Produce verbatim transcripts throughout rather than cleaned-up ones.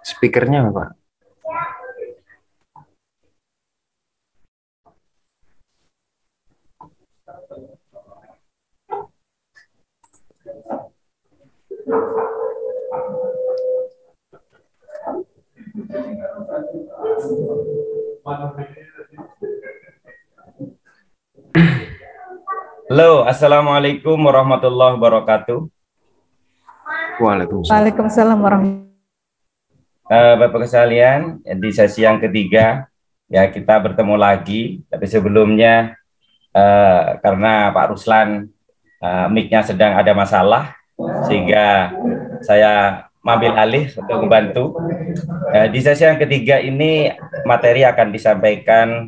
Speakernya Pak. Halo, Assalamualaikum warahmatullahi wabarakatuh. Waalaikumsalam. Waalaikumsalam warahmatullahi Eh, Bapak sekalian, di sesi yang ketiga ya kita bertemu lagi. Tapi sebelumnya eh, karena Pak Ruslan eh, mic-nya sedang ada masalah, sehingga saya mengambil alih untuk membantu. Eh, di sesi yang ketiga ini materi akan disampaikan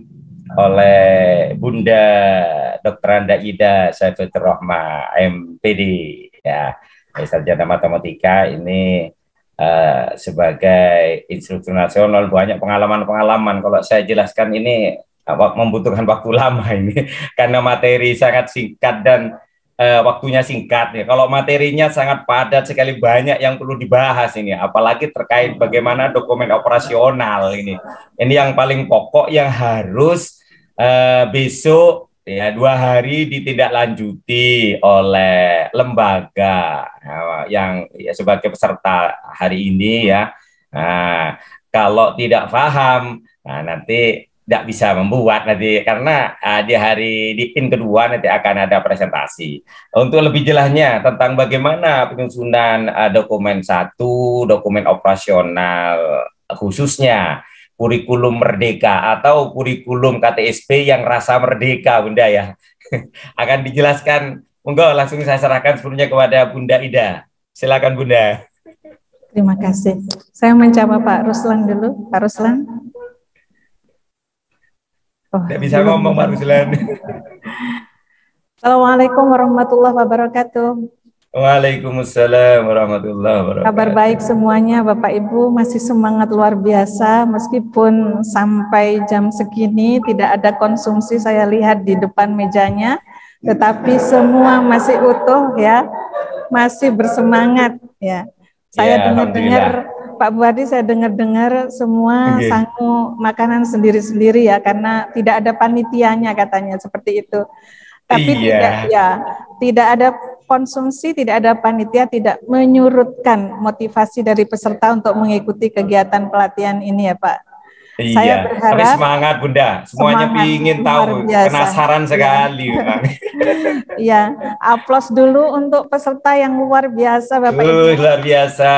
oleh Bunda doktor Anda Ida Saifutur Rohmah, M Pd, ya, sarjana matematika. Ini uh, sebagai instruktur nasional, banyak pengalaman-pengalaman. Kalau saya jelaskan ini uh, membutuhkan waktu lama ini karena materi sangat singkat dan uh, waktunya singkat ya. Kalau materinya sangat padat sekali, banyak yang perlu dibahas ini, apalagi terkait bagaimana dokumen operasional ini. Ini yang paling pokok yang harus uh, besok ya dua hari ditindaklanjuti oleh lembaga uh, yang ya, sebagai peserta hari ini ya. Nah, kalau tidak paham, nah, nanti tidak bisa membuat nanti, karena uh, di hari di in kedua nanti akan ada presentasi. Untuk lebih jelasnya tentang bagaimana penyusunan uh, dokumen satu, dokumen operasional khususnya kurikulum merdeka atau kurikulum K T S P yang rasa merdeka, Bunda ya, akan dijelaskan. Monggo langsung saya serahkan sebelumnya kepada Bunda Ida. Silakan Bunda. Terima kasih. Saya mencoba Pak Ruslan dulu. Pak Ruslan. Oh, tidak bisa belum ngomong Pak Ruslan. Assalamualaikum warahmatullahi wabarakatuh. Waalaikumsalam warahmatullahi wabarakatuh. Kabar baik semuanya, Bapak Ibu, masih semangat luar biasa meskipun sampai jam segini tidak ada konsumsi saya lihat di depan mejanya, tetapi semua masih utuh ya, masih bersemangat ya. Saya ya, dengar-dengar Pak Buadi, saya dengar-dengar semua okay. sangu makanan sendiri-sendiri ya, karena tidak ada panitianya katanya seperti itu. Tapi iya. tidak ya, tidak ada konsumsi, tidak ada panitia, tidak menyurutkan motivasi dari peserta untuk mengikuti kegiatan pelatihan ini ya Pak. Iya. Saya berharap. Tapi semangat Bunda, semuanya ingin tahu, penasaran sekali. Iya, aplaus dulu untuk peserta yang luar biasa Bapak uh, Ibu. Luar biasa.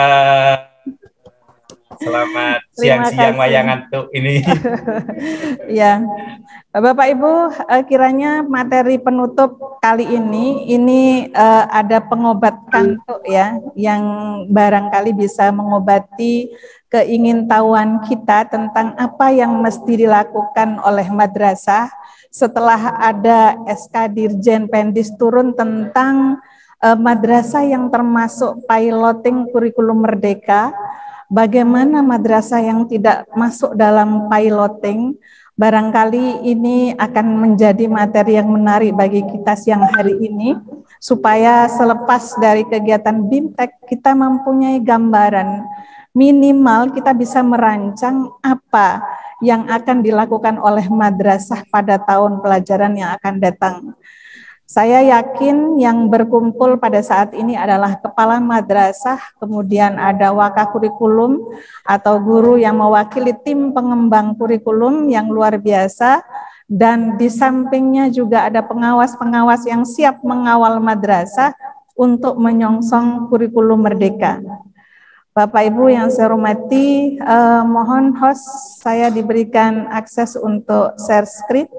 Selamat siang-siang wayangan tuh ini. Ya, Bapak Ibu, kiranya materi penutup kali ini ini uh, ada pengobat kantuk ya, yang barangkali bisa mengobati keingintahuan kita tentang apa yang mesti dilakukan oleh madrasah setelah ada S K Dirjen Pendis turun tentang uh, madrasah yang termasuk piloting kurikulum merdeka. Bagaimana madrasah yang tidak masuk dalam piloting, barangkali ini akan menjadi materi yang menarik bagi kita siang hari ini, supaya selepas dari kegiatan BIMTEK kita mempunyai gambaran, minimal kita bisa merancang apa yang akan dilakukan oleh madrasah pada tahun pelajaran yang akan datang. Saya yakin yang berkumpul pada saat ini adalah kepala madrasah, kemudian ada wakah kurikulum atau guru yang mewakili tim pengembang kurikulum yang luar biasa, dan di sampingnya juga ada pengawas-pengawas yang siap mengawal madrasah untuk menyongsong kurikulum merdeka. Bapak Ibu yang saya hormati, eh, mohon host saya diberikan akses untuk share screen.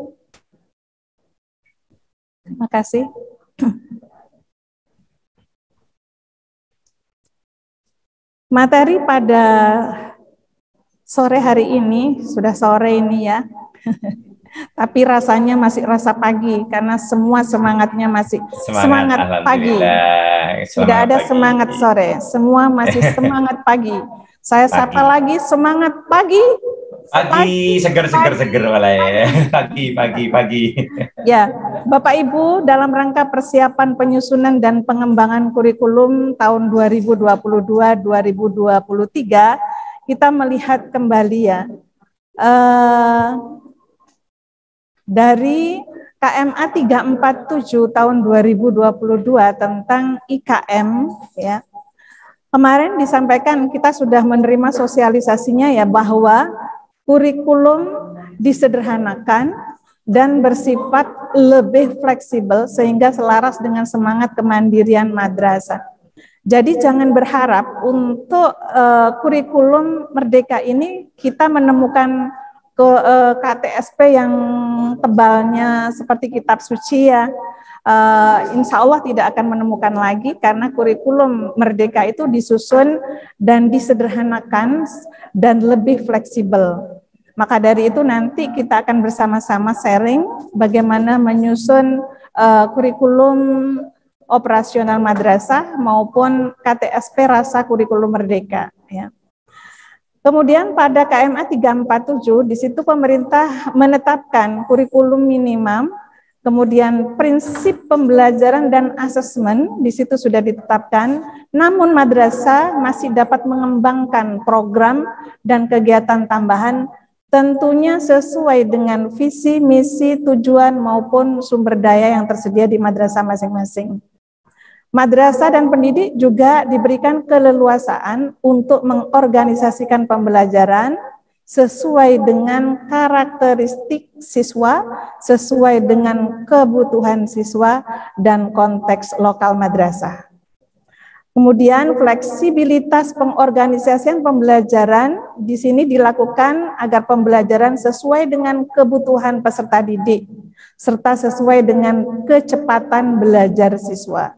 Terima kasih. Materi pada sore hari ini, sudah sore ini ya, tapi rasanya masih rasa pagi karena semua semangatnya masih semangat, semangat pagi. Tidak ada pagi. Semangat sore, semua masih semangat pagi. Saya pagi. Sapa lagi semangat pagi. Pagi, seger-seger-seger malah ya. Pagi, pagi, pagi. Ya, Bapak Ibu, dalam rangka persiapan penyusunan dan pengembangan kurikulum tahun dua ribu dua puluh dua sampai dua ribu dua puluh tiga, kita melihat kembali ya, eh, dari K M A tiga empat tujuh tahun dua ribu dua puluh dua tentang I K M ya. Kemarin disampaikan kita sudah menerima sosialisasinya ya, bahwa kurikulum disederhanakan dan bersifat lebih fleksibel sehingga selaras dengan semangat kemandirian madrasah. Jadi jangan berharap untuk uh, kurikulum merdeka ini kita menemukan ke uh, K T S P yang tebalnya seperti kitab suci ya. Uh, insya Allah tidak akan menemukan lagi, karena kurikulum merdeka itu disusun dan disederhanakan dan lebih fleksibel. Maka dari itu nanti kita akan bersama-sama sharing bagaimana menyusun uh, kurikulum operasional madrasah maupun K T S P rasa kurikulum merdeka. Ya. Kemudian pada K M A tiga empat tujuh di situ pemerintah menetapkan kurikulum minimum. Kemudian prinsip pembelajaran dan asesmen di situ sudah ditetapkan, namun madrasah masih dapat mengembangkan program dan kegiatan tambahan tentunya sesuai dengan visi, misi, tujuan maupun sumber daya yang tersedia di madrasah masing-masing. Madrasah dan pendidik juga diberikan keleluasaan untuk mengorganisasikan pembelajaran sesuai dengan karakteristik siswa, sesuai dengan kebutuhan siswa dan konteks lokal madrasah. Kemudian fleksibilitas pengorganisasian pembelajaran di sini dilakukan agar pembelajaran sesuai dengan kebutuhan peserta didik, serta sesuai dengan kecepatan belajar siswa.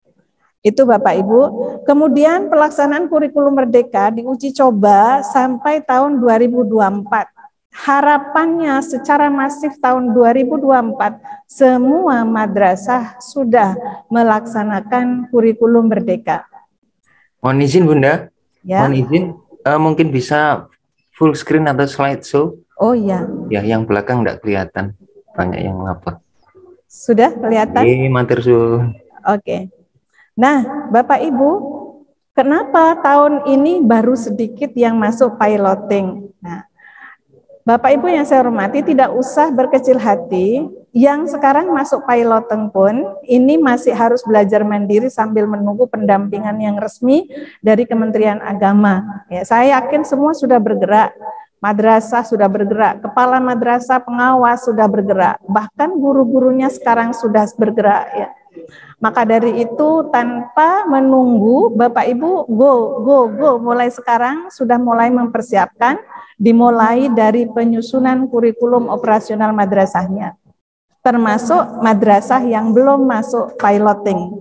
Itu Bapak Ibu. Kemudian pelaksanaan kurikulum merdeka diuji coba sampai tahun dua ribu dua puluh empat. Harapannya secara masif tahun dua ribu dua puluh empat semua madrasah sudah melaksanakan kurikulum merdeka. Mohon izin Bunda, ya. mohon izin uh, mungkin bisa full screen atau slideshow. Oh iya. Ya, yang belakang enggak kelihatan, banyak yang ngapa. Sudah kelihatan? Oke, matur suwun. Oke. Nah, Bapak Ibu, kenapa tahun ini baru sedikit yang masuk piloting? Nah, Bapak Ibu yang saya hormati, tidak usah berkecil hati, yang sekarang masuk piloting pun ini masih harus belajar mandiri sambil menunggu pendampingan yang resmi dari Kementerian Agama. Ya, saya yakin semua sudah bergerak, madrasah sudah bergerak, kepala madrasah pengawas sudah bergerak, bahkan guru-gurunya sekarang sudah bergerak ya. Maka dari itu tanpa menunggu, Bapak Ibu go, go, go, mulai sekarang sudah mulai mempersiapkan, dimulai dari penyusunan kurikulum operasional madrasahnya, termasuk madrasah yang belum masuk piloting.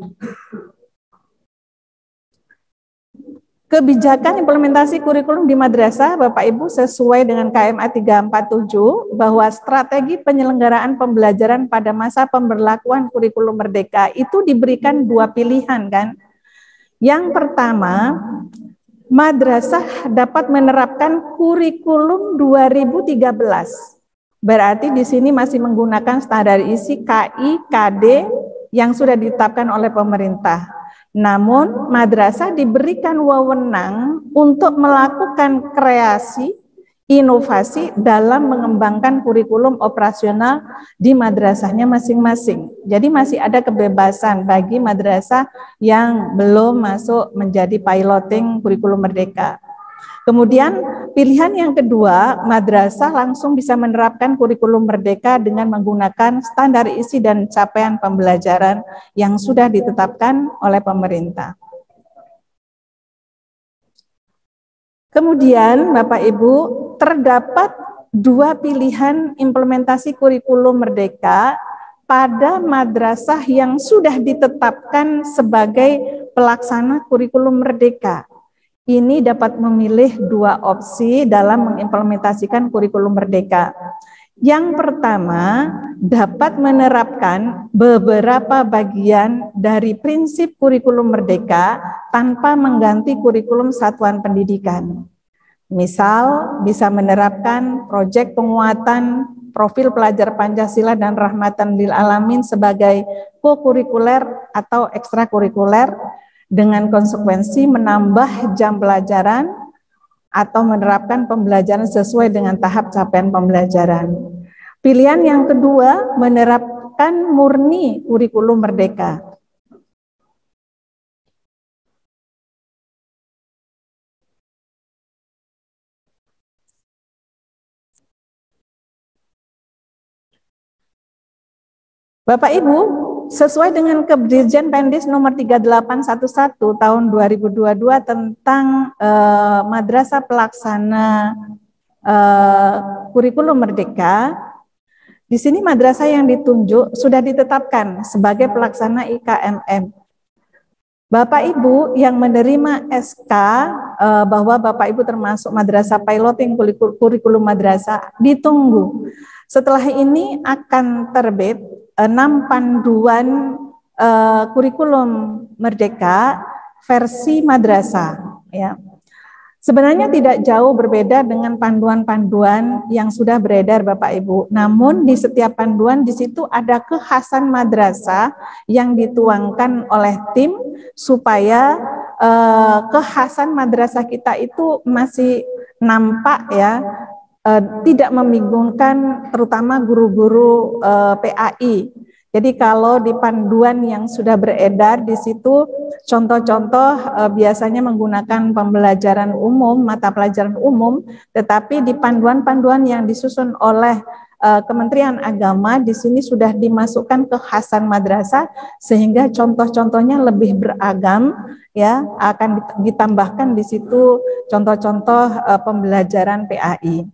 Kebijakan implementasi kurikulum di madrasah, Bapak Ibu, sesuai dengan K M A tiga empat tujuh, bahwa strategi penyelenggaraan pembelajaran pada masa pemberlakuan kurikulum merdeka itu diberikan dua pilihan kan. Yang pertama, madrasah dapat menerapkan kurikulum dua ribu tiga belas. Berarti di sini masih menggunakan standar isi K I K D yang sudah ditetapkan oleh pemerintah. Namun, madrasah diberikan wewenang untuk melakukan kreasi, inovasi dalam mengembangkan kurikulum operasional di madrasahnya masing-masing. Jadi masih ada kebebasan bagi madrasah yang belum masuk menjadi piloting kurikulum merdeka. Kemudian pilihan yang kedua, madrasah langsung bisa menerapkan kurikulum merdeka dengan menggunakan standar isi dan capaian pembelajaran yang sudah ditetapkan oleh pemerintah. Kemudian Bapak Ibu, terdapat dua pilihan implementasi kurikulum merdeka pada madrasah yang sudah ditetapkan sebagai pelaksana kurikulum merdeka. Ini dapat memilih dua opsi dalam mengimplementasikan kurikulum merdeka. Yang pertama, dapat menerapkan beberapa bagian dari prinsip kurikulum merdeka tanpa mengganti kurikulum satuan pendidikan. Misal, bisa menerapkan proyek penguatan profil pelajar Pancasila dan Rahmatan lil Alamin sebagai co-kurikuler atau ekstrakurikuler, dengan konsekuensi menambah jam pelajaran atau menerapkan pembelajaran sesuai dengan tahap capaian pembelajaran. Pilihan yang kedua, menerapkan murni kurikulum merdeka. Bapak Ibu, sesuai dengan Kedirjen Pendis nomor tiga delapan satu satu tahun dua ribu dua puluh dua tentang eh, madrasah pelaksana eh, kurikulum merdeka, di sini madrasah yang ditunjuk sudah ditetapkan sebagai pelaksana I K M M. Bapak Ibu yang menerima S K eh, bahwa Bapak Ibu termasuk madrasah piloting kurikulum madrasah, ditunggu. Setelah ini akan terbit enam panduan eh, kurikulum merdeka versi madrasah. Ya. Sebenarnya tidak jauh berbeda dengan panduan-panduan yang sudah beredar Bapak Ibu. Namun di setiap panduan di situ ada kekhasan madrasah yang dituangkan oleh tim supaya eh, kekhasan madrasah kita itu masih nampak ya, eh, tidak membingungkan terutama guru-guru eh, P A I. Jadi kalau di panduan yang sudah beredar di situ contoh-contoh eh, biasanya menggunakan pembelajaran umum, mata pelajaran umum, tetapi di panduan-panduan yang disusun oleh eh, Kementerian Agama di sini sudah dimasukkan kekhasan madrasah sehingga contoh-contohnya lebih beragam ya, akan ditambahkan di situ contoh-contoh eh, pembelajaran P A I.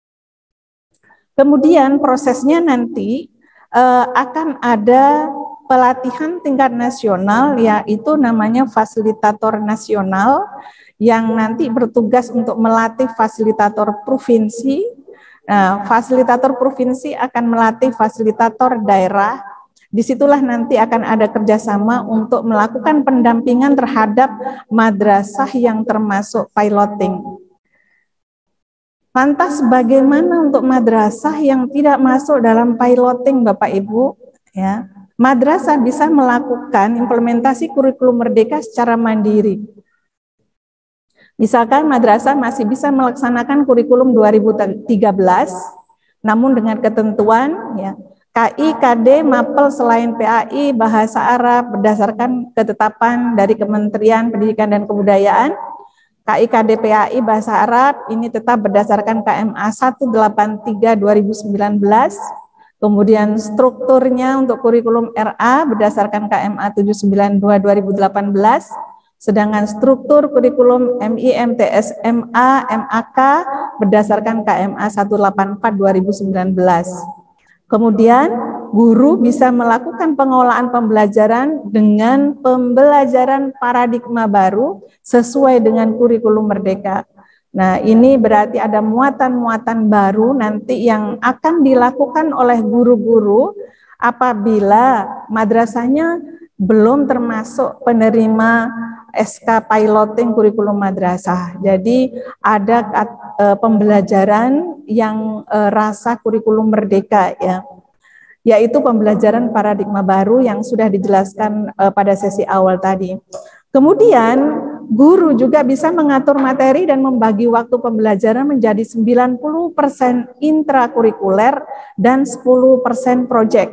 Kemudian prosesnya nanti eh, akan ada pelatihan tingkat nasional, yaitu namanya fasilitator nasional yang nanti bertugas untuk melatih fasilitator provinsi. Nah, fasilitator provinsi akan melatih fasilitator daerah. Disitulah nanti akan ada kerjasama untuk melakukan pendampingan terhadap madrasah yang termasuk piloting. Lantas bagaimana untuk madrasah yang tidak masuk dalam piloting Bapak Ibu? Ya, madrasah bisa melakukan implementasi kurikulum merdeka secara mandiri. Misalkan madrasah masih bisa melaksanakan kurikulum dua ribu tiga belas, namun dengan ketentuan ya K I, K D, Mapel selain P A I, bahasa Arab berdasarkan ketetapan dari Kementerian Pendidikan dan Kebudayaan. K I K D P A I bahasa Arab ini tetap berdasarkan K M A seratus delapan puluh tiga dua ribu sembilan belas. Kemudian strukturnya untuk kurikulum R A berdasarkan K M A tujuh sembilan dua dua ribu delapan belas. Sedangkan struktur kurikulum M I, M T S, M A, M A K berdasarkan K M A seratus delapan puluh empat dua ribu sembilan belas. Kemudian guru bisa melakukan pengelolaan pembelajaran dengan pembelajaran paradigma baru sesuai dengan kurikulum merdeka. Nah, ini berarti ada muatan-muatan baru nanti yang akan dilakukan oleh guru-guru apabila madrasahnya belum termasuk penerima S K piloting kurikulum madrasah. Jadi ada uh, pembelajaran yang uh, rasa kurikulum merdeka ya, yaitu pembelajaran paradigma baru yang sudah dijelaskan uh, pada sesi awal tadi. Kemudian guru juga bisa mengatur materi dan membagi waktu pembelajaran menjadi sembilan puluh persen intrakurikuler dan sepuluh persen proyek.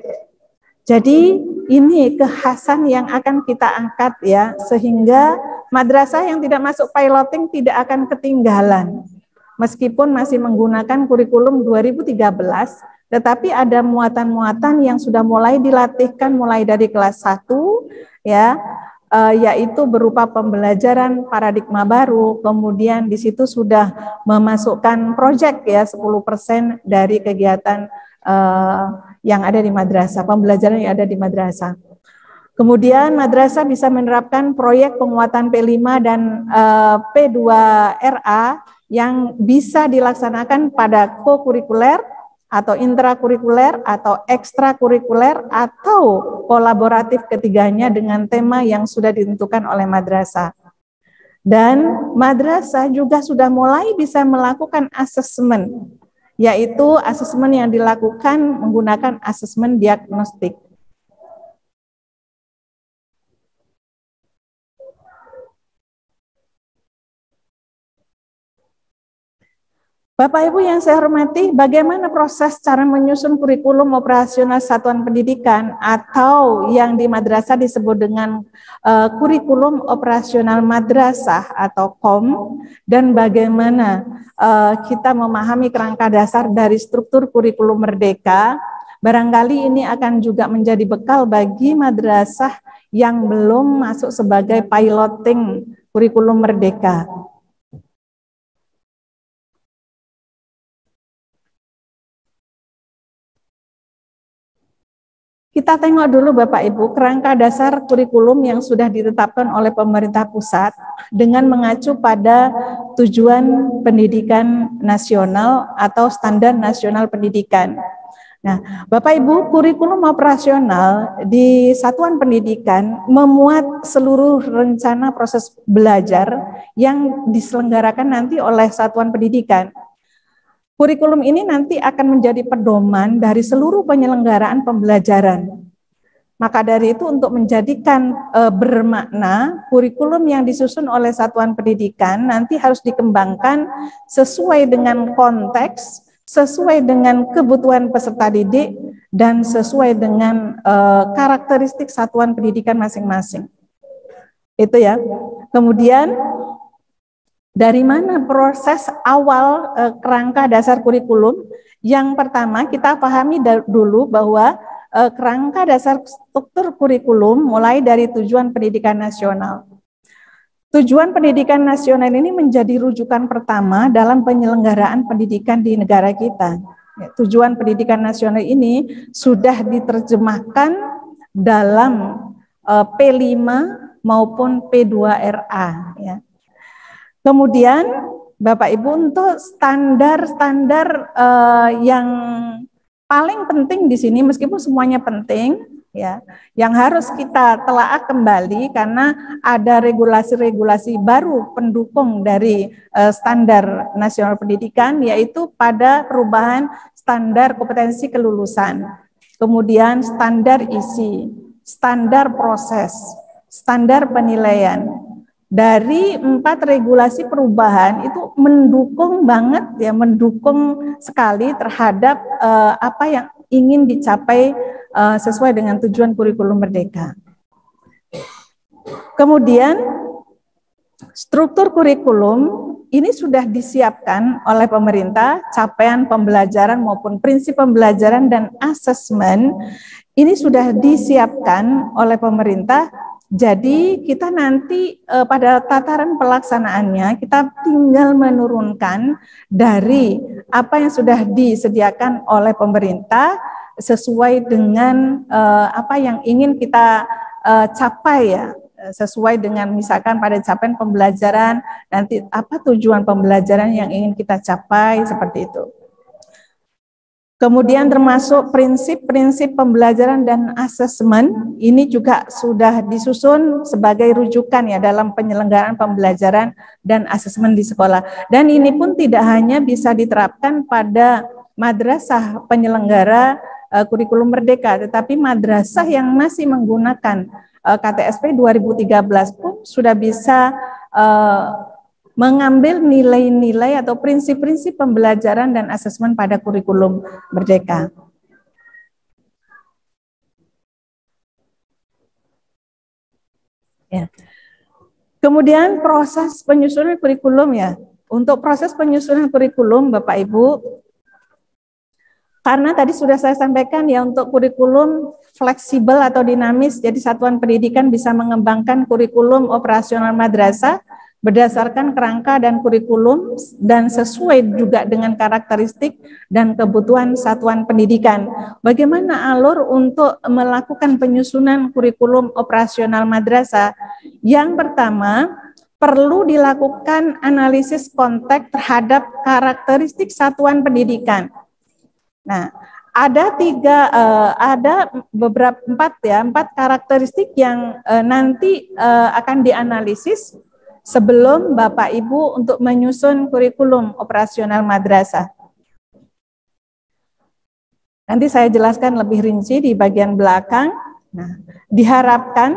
Jadi ini kekhasan yang akan kita angkat ya, sehingga madrasah yang tidak masuk piloting tidak akan ketinggalan. Meskipun masih menggunakan kurikulum dua ribu tiga belas, tetapi ada muatan-muatan yang sudah mulai dilatihkan mulai dari kelas satu ya, eh, yaitu berupa pembelajaran paradigma baru, kemudian di situ sudah memasukkan proyek ya sepuluh persen dari kegiatan eh, yang ada di madrasah, pembelajaran yang ada di madrasah. Kemudian madrasah bisa menerapkan proyek penguatan P lima dan uh, P dua R A yang bisa dilaksanakan pada co-kurikuler atau intrakurikuler atau ekstrakurikuler atau kolaboratif ketiganya dengan tema yang sudah ditentukan oleh madrasah. Dan madrasah juga sudah mulai bisa melakukan asesmen, yaitu asesmen yang dilakukan menggunakan asesmen diagnostik. Bapak Ibu yang saya hormati, bagaimana proses cara menyusun kurikulum operasional satuan pendidikan atau yang di madrasah disebut dengan uh, kurikulum operasional madrasah atau K O M, dan bagaimana uh, kita memahami kerangka dasar dari struktur kurikulum merdeka. Barangkali ini akan juga menjadi bekal bagi madrasah yang belum masuk sebagai piloting kurikulum merdeka. Kita tengok dulu Bapak Ibu kerangka dasar kurikulum yang sudah ditetapkan oleh pemerintah pusat dengan mengacu pada tujuan pendidikan nasional atau standar nasional pendidikan. Nah, Bapak Ibu, kurikulum operasional di satuan pendidikan memuat seluruh rencana proses belajar yang diselenggarakan nanti oleh satuan pendidikan. Kurikulum ini nanti akan menjadi pedoman dari seluruh penyelenggaraan pembelajaran. Maka dari itu untuk menjadikan e, bermakna, kurikulum yang disusun oleh satuan pendidikan nanti harus dikembangkan sesuai dengan konteks, sesuai dengan kebutuhan peserta didik, dan sesuai dengan e, karakteristik satuan pendidikan masing-masing. Itu ya. Kemudian, dari mana proses awal e, kerangka dasar kurikulum? Yang pertama kita pahami dulu bahwa e, kerangka dasar struktur kurikulum mulai dari tujuan pendidikan nasional. Tujuan pendidikan nasional ini menjadi rujukan pertama dalam penyelenggaraan pendidikan di negara kita. Ya, tujuan pendidikan nasional ini sudah diterjemahkan dalam e, P lima maupun P dua R A. Ya. Kemudian Bapak Ibu untuk standar-standar uh, yang paling penting di sini, meskipun semuanya penting, ya, yang harus kita telaah kembali karena ada regulasi-regulasi baru pendukung dari uh, standar nasional pendidikan, yaitu pada perubahan standar kompetensi kelulusan, kemudian standar isi, standar proses, standar penilaian. Dari empat regulasi perubahan itu mendukung banget ya, mendukung sekali terhadap uh, apa yang ingin dicapai uh, sesuai dengan tujuan kurikulum merdeka. Kemudian struktur kurikulum ini sudah disiapkan oleh pemerintah, capaian pembelajaran maupun prinsip pembelajaran dan asesmen ini sudah disiapkan oleh pemerintah. Jadi kita nanti eh, pada tataran pelaksanaannya kita tinggal menurunkan dari apa yang sudah disediakan oleh pemerintah sesuai dengan eh, apa yang ingin kita eh, capai ya, sesuai dengan misalkan pada capaian pembelajaran nanti apa tujuan pembelajaran yang ingin kita capai seperti itu. Kemudian termasuk prinsip-prinsip pembelajaran dan asesmen ini juga sudah disusun sebagai rujukan ya dalam penyelenggaraan pembelajaran dan asesmen di sekolah. Dan ini pun tidak hanya bisa diterapkan pada madrasah penyelenggara uh, kurikulum merdeka, tetapi madrasah yang masih menggunakan uh, K T S P dua ribu tiga belas pun sudah bisa uh, mengambil nilai-nilai atau prinsip-prinsip pembelajaran dan asesmen pada kurikulum merdeka. Ya. Kemudian proses penyusunan kurikulum ya. Untuk proses penyusunan kurikulum Bapak Ibu, karena tadi sudah saya sampaikan ya untuk kurikulum fleksibel atau dinamis, jadi satuan pendidikan bisa mengembangkan kurikulum operasional madrasah berdasarkan kerangka dan kurikulum dan sesuai juga dengan karakteristik dan kebutuhan satuan pendidikan. Bagaimana alur untuk melakukan penyusunan kurikulum operasional madrasah? Yang pertama, perlu dilakukan analisis konteks terhadap karakteristik satuan pendidikan. Nah, ada tiga, uh, ada beberapa empat ya, empat karakteristik yang uh, nanti uh, akan dianalisis sebelum Bapak Ibu untuk menyusun kurikulum operasional madrasah. Nanti saya jelaskan lebih rinci di bagian belakang. Nah, diharapkan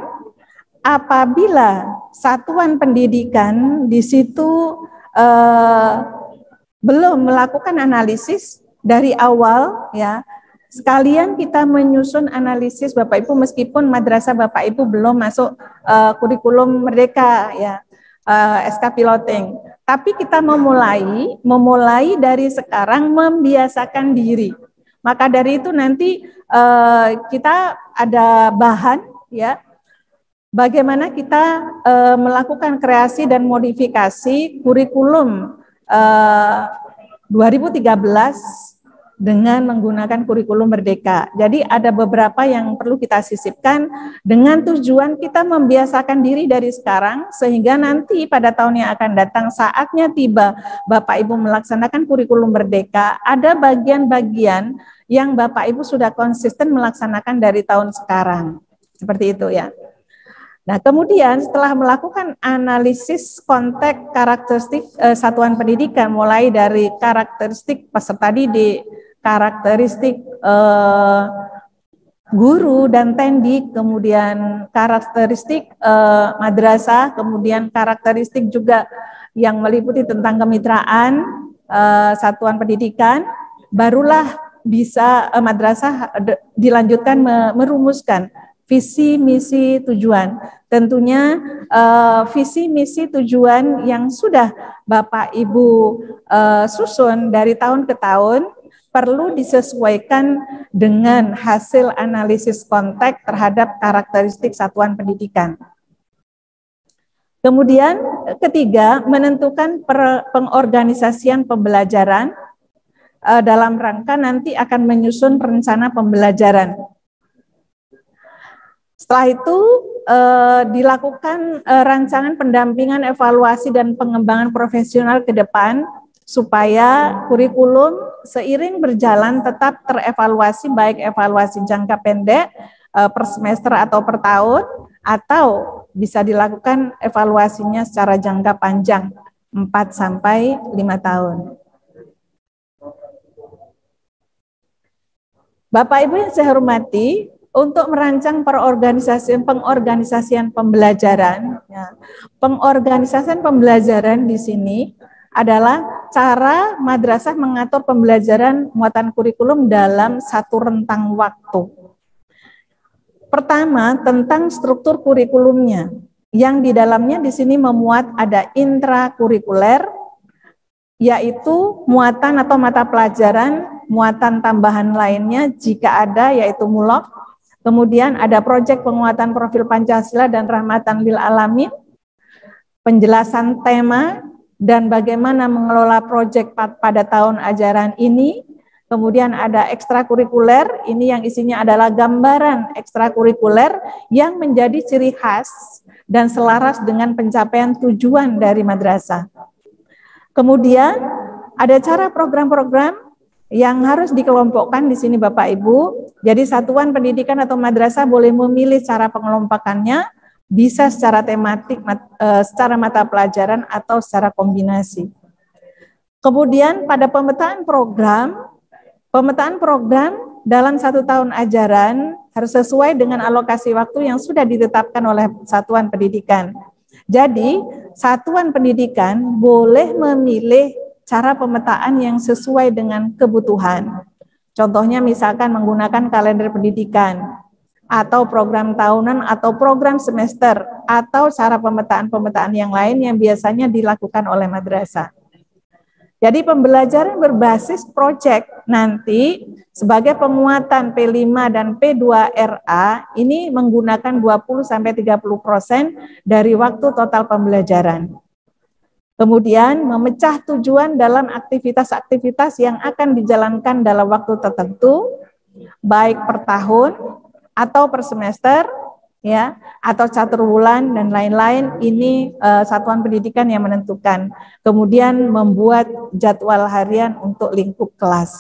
apabila satuan pendidikan di situ eh, belum melakukan analisis dari awal ya. Sekalian kita menyusun analisis Bapak Ibu, meskipun madrasah Bapak Ibu belum masuk uh, kurikulum merdeka ya, uh, S K piloting. Tapi kita memulai memulai dari sekarang membiasakan diri. Maka dari itu nanti uh, kita ada bahan ya, bagaimana kita uh, melakukan kreasi dan modifikasi kurikulum uh, dua ribu tiga belas dengan menggunakan kurikulum merdeka. Jadi ada beberapa yang perlu kita sisipkan dengan tujuan kita membiasakan diri dari sekarang, sehingga nanti pada tahun yang akan datang saatnya tiba Bapak Ibu melaksanakan kurikulum merdeka, ada bagian-bagian yang Bapak Ibu sudah konsisten melaksanakan dari tahun sekarang. Seperti itu ya. Nah, kemudian setelah melakukan analisis konteks karakteristik eh, satuan pendidikan, mulai dari karakteristik peserta didik, karakteristik eh, guru dan tendik, kemudian karakteristik eh, madrasah, kemudian karakteristik juga yang meliputi tentang kemitraan eh, satuan pendidikan, barulah bisa eh, madrasah dilanjutkan merumuskan visi, misi, tujuan. Tentunya uh, visi, misi, tujuan yang sudah Bapak Ibu uh, susun dari tahun ke tahun perlu disesuaikan dengan hasil analisis konteks terhadap karakteristik satuan pendidikan. Kemudian ketiga, menentukan per, pengorganisasian pembelajaran uh, dalam rangka nanti akan menyusun rencana pembelajaran. Setelah itu eh, dilakukan eh, rancangan pendampingan, evaluasi, dan pengembangan profesional ke depan supaya kurikulum seiring berjalan tetap terevaluasi, baik evaluasi jangka pendek eh, per semester atau per tahun, atau bisa dilakukan evaluasinya secara jangka panjang empat sampai lima tahun. Bapak Ibu yang saya hormati, untuk merancang perorganisasian pengorganisasian pembelajaran, ya, pengorganisasian pembelajaran di sini adalah cara madrasah mengatur pembelajaran muatan kurikulum dalam satu rentang waktu. Pertama, tentang struktur kurikulumnya, yang di dalamnya di sini memuat ada intrakurikuler, yaitu muatan atau mata pelajaran, muatan tambahan lainnya jika ada, yaitu mulok. Kemudian ada proyek penguatan profil Pancasila dan rahmatan lil alamin, penjelasan tema dan bagaimana mengelola proyek pada tahun ajaran ini. Kemudian ada ekstrakurikuler, ini yang isinya adalah gambaran ekstrakurikuler yang menjadi ciri khas dan selaras dengan pencapaian tujuan dari madrasah. Kemudian ada cara program-program yang harus dikelompokkan di sini Bapak Ibu. Jadi satuan pendidikan atau madrasah boleh memilih cara pengelompokannya, bisa secara tematik, secara mata pelajaran, atau secara kombinasi. Kemudian pada pemetaan program, pemetaan program dalam satu tahun ajaran harus sesuai dengan alokasi waktu yang sudah ditetapkan oleh satuan pendidikan. Jadi satuan pendidikan boleh memilih cara pemetaan yang sesuai dengan kebutuhan. Contohnya misalkan menggunakan kalender pendidikan, atau program tahunan, atau program semester, atau cara pemetaan-pemetaan yang lain yang biasanya dilakukan oleh madrasah. Jadi pembelajaran berbasis proyek nanti sebagai penguatan P lima dan P dua R A ini menggunakan dua puluh sampai tiga puluh persen dari waktu total pembelajaran. Kemudian memecah tujuan dalam aktivitas-aktivitas yang akan dijalankan dalam waktu tertentu, baik per tahun atau per semester, ya, atau catur bulan dan lain-lain. Ini uh, satuan pendidikan yang menentukan. Kemudian membuat jadwal harian untuk lingkup kelas.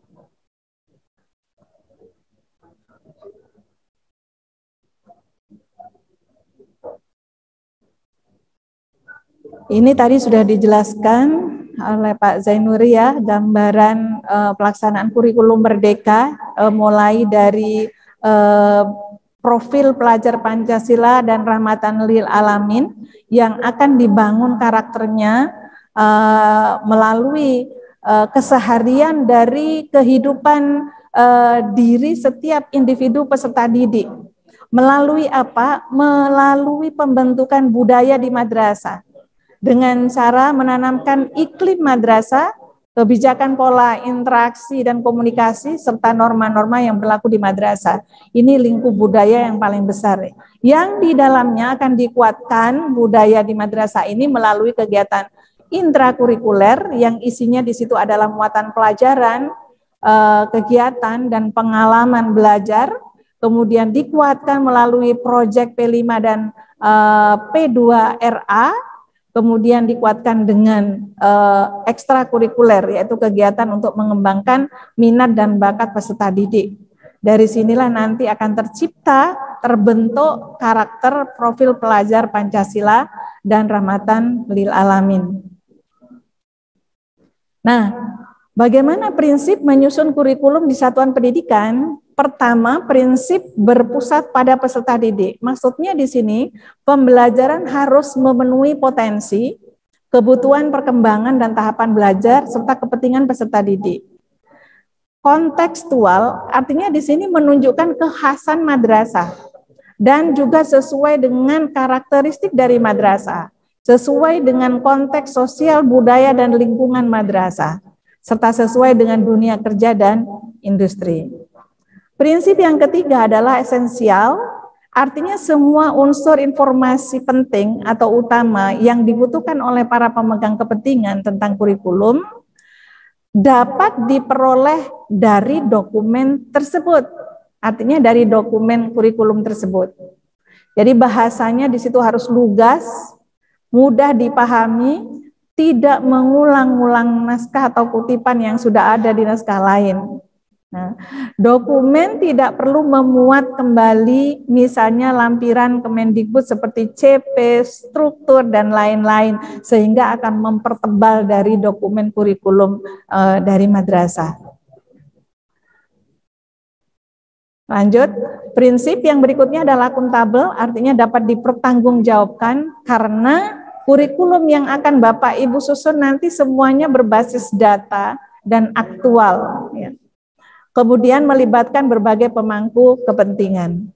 Ini tadi sudah dijelaskan oleh Pak Zainuri ya, gambaran uh, pelaksanaan kurikulum merdeka uh, mulai dari uh, profil pelajar Pancasila dan rahmatan lil alamin yang akan dibangun karakternya uh, melalui uh, keseharian dari kehidupan uh, diri setiap individu peserta didik. Melalui apa? Melalui pembentukan budaya di madrasah. Dengan cara menanamkan iklim madrasah, kebijakan pola interaksi dan komunikasi, serta norma-norma yang berlaku di madrasah. Ini lingkup budaya yang paling besar. Yang di dalamnya akan dikuatkan budaya di madrasah ini melalui kegiatan intrakurikuler yang isinya di situ adalah muatan pelajaran, kegiatan dan pengalaman belajar, kemudian dikuatkan melalui proyek P lima dan P dua R A, kemudian dikuatkan dengan uh, ekstrakurikuler, yaitu kegiatan untuk mengembangkan minat dan bakat peserta didik. Dari sinilah nanti akan tercipta, terbentuk karakter profil pelajar Pancasila dan rahmatan lil alamin. Nah, bagaimana prinsip menyusun kurikulum di satuan pendidikan? Pertama, prinsip berpusat pada peserta didik. Maksudnya di sini, pembelajaran harus memenuhi potensi, kebutuhan perkembangan dan tahapan belajar, serta kepentingan peserta didik. Kontekstual, artinya di sini menunjukkan kekhasan madrasah, dan juga sesuai dengan karakteristik dari madrasah, sesuai dengan konteks sosial, budaya, dan lingkungan madrasah, serta sesuai dengan dunia kerja dan industri. Prinsip yang ketiga adalah esensial, artinya semua unsur informasi penting atau utama yang dibutuhkan oleh para pemegang kepentingan tentang kurikulum dapat diperoleh dari dokumen tersebut, artinya dari dokumen kurikulum tersebut. Jadi bahasanya di situ harus lugas, mudah dipahami, tidak mengulang-ulang naskah atau kutipan yang sudah ada di naskah lain. Nah, dokumen tidak perlu memuat kembali misalnya lampiran Kemendikbud seperti C P, struktur, dan lain-lain, sehingga akan mempertebal dari dokumen kurikulum uh, dari madrasah. Lanjut, prinsip yang berikutnya adalah akuntabel, artinya dapat dipertanggungjawabkan karena kurikulum yang akan Bapak Ibu susun nanti semuanya berbasis data dan aktual, ya. Kemudian melibatkan berbagai pemangku kepentingan.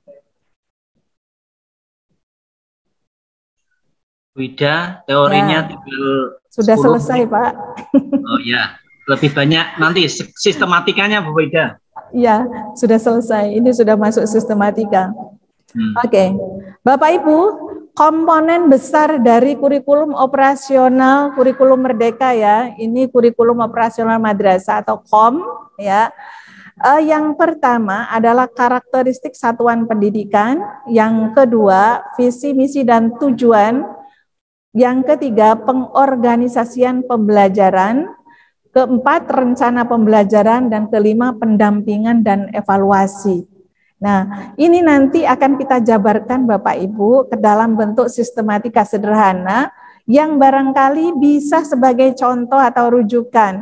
Wida, teorinya ya, tinggal sudah selesai, Pak. Oh ya, lebih banyak nanti sistematikanya, Bu Wida. Ya, sudah selesai. Ini sudah masuk sistematika. Hmm. Oke, okay. Bapak Ibu, komponen besar dari kurikulum operasional kurikulum Merdeka ya, ini kurikulum operasional madrasah atau K O M ya. Uh, yang pertama adalah karakteristik satuan pendidikan, yang kedua visi, misi, dan tujuan, yang ketiga pengorganisasian pembelajaran, keempat rencana pembelajaran, dan kelima pendampingan dan evaluasi. Nah, ini nanti akan kita jabarkan Bapak Ibu ke dalam bentuk sistematika sederhana yang barangkali bisa sebagai contoh atau rujukan.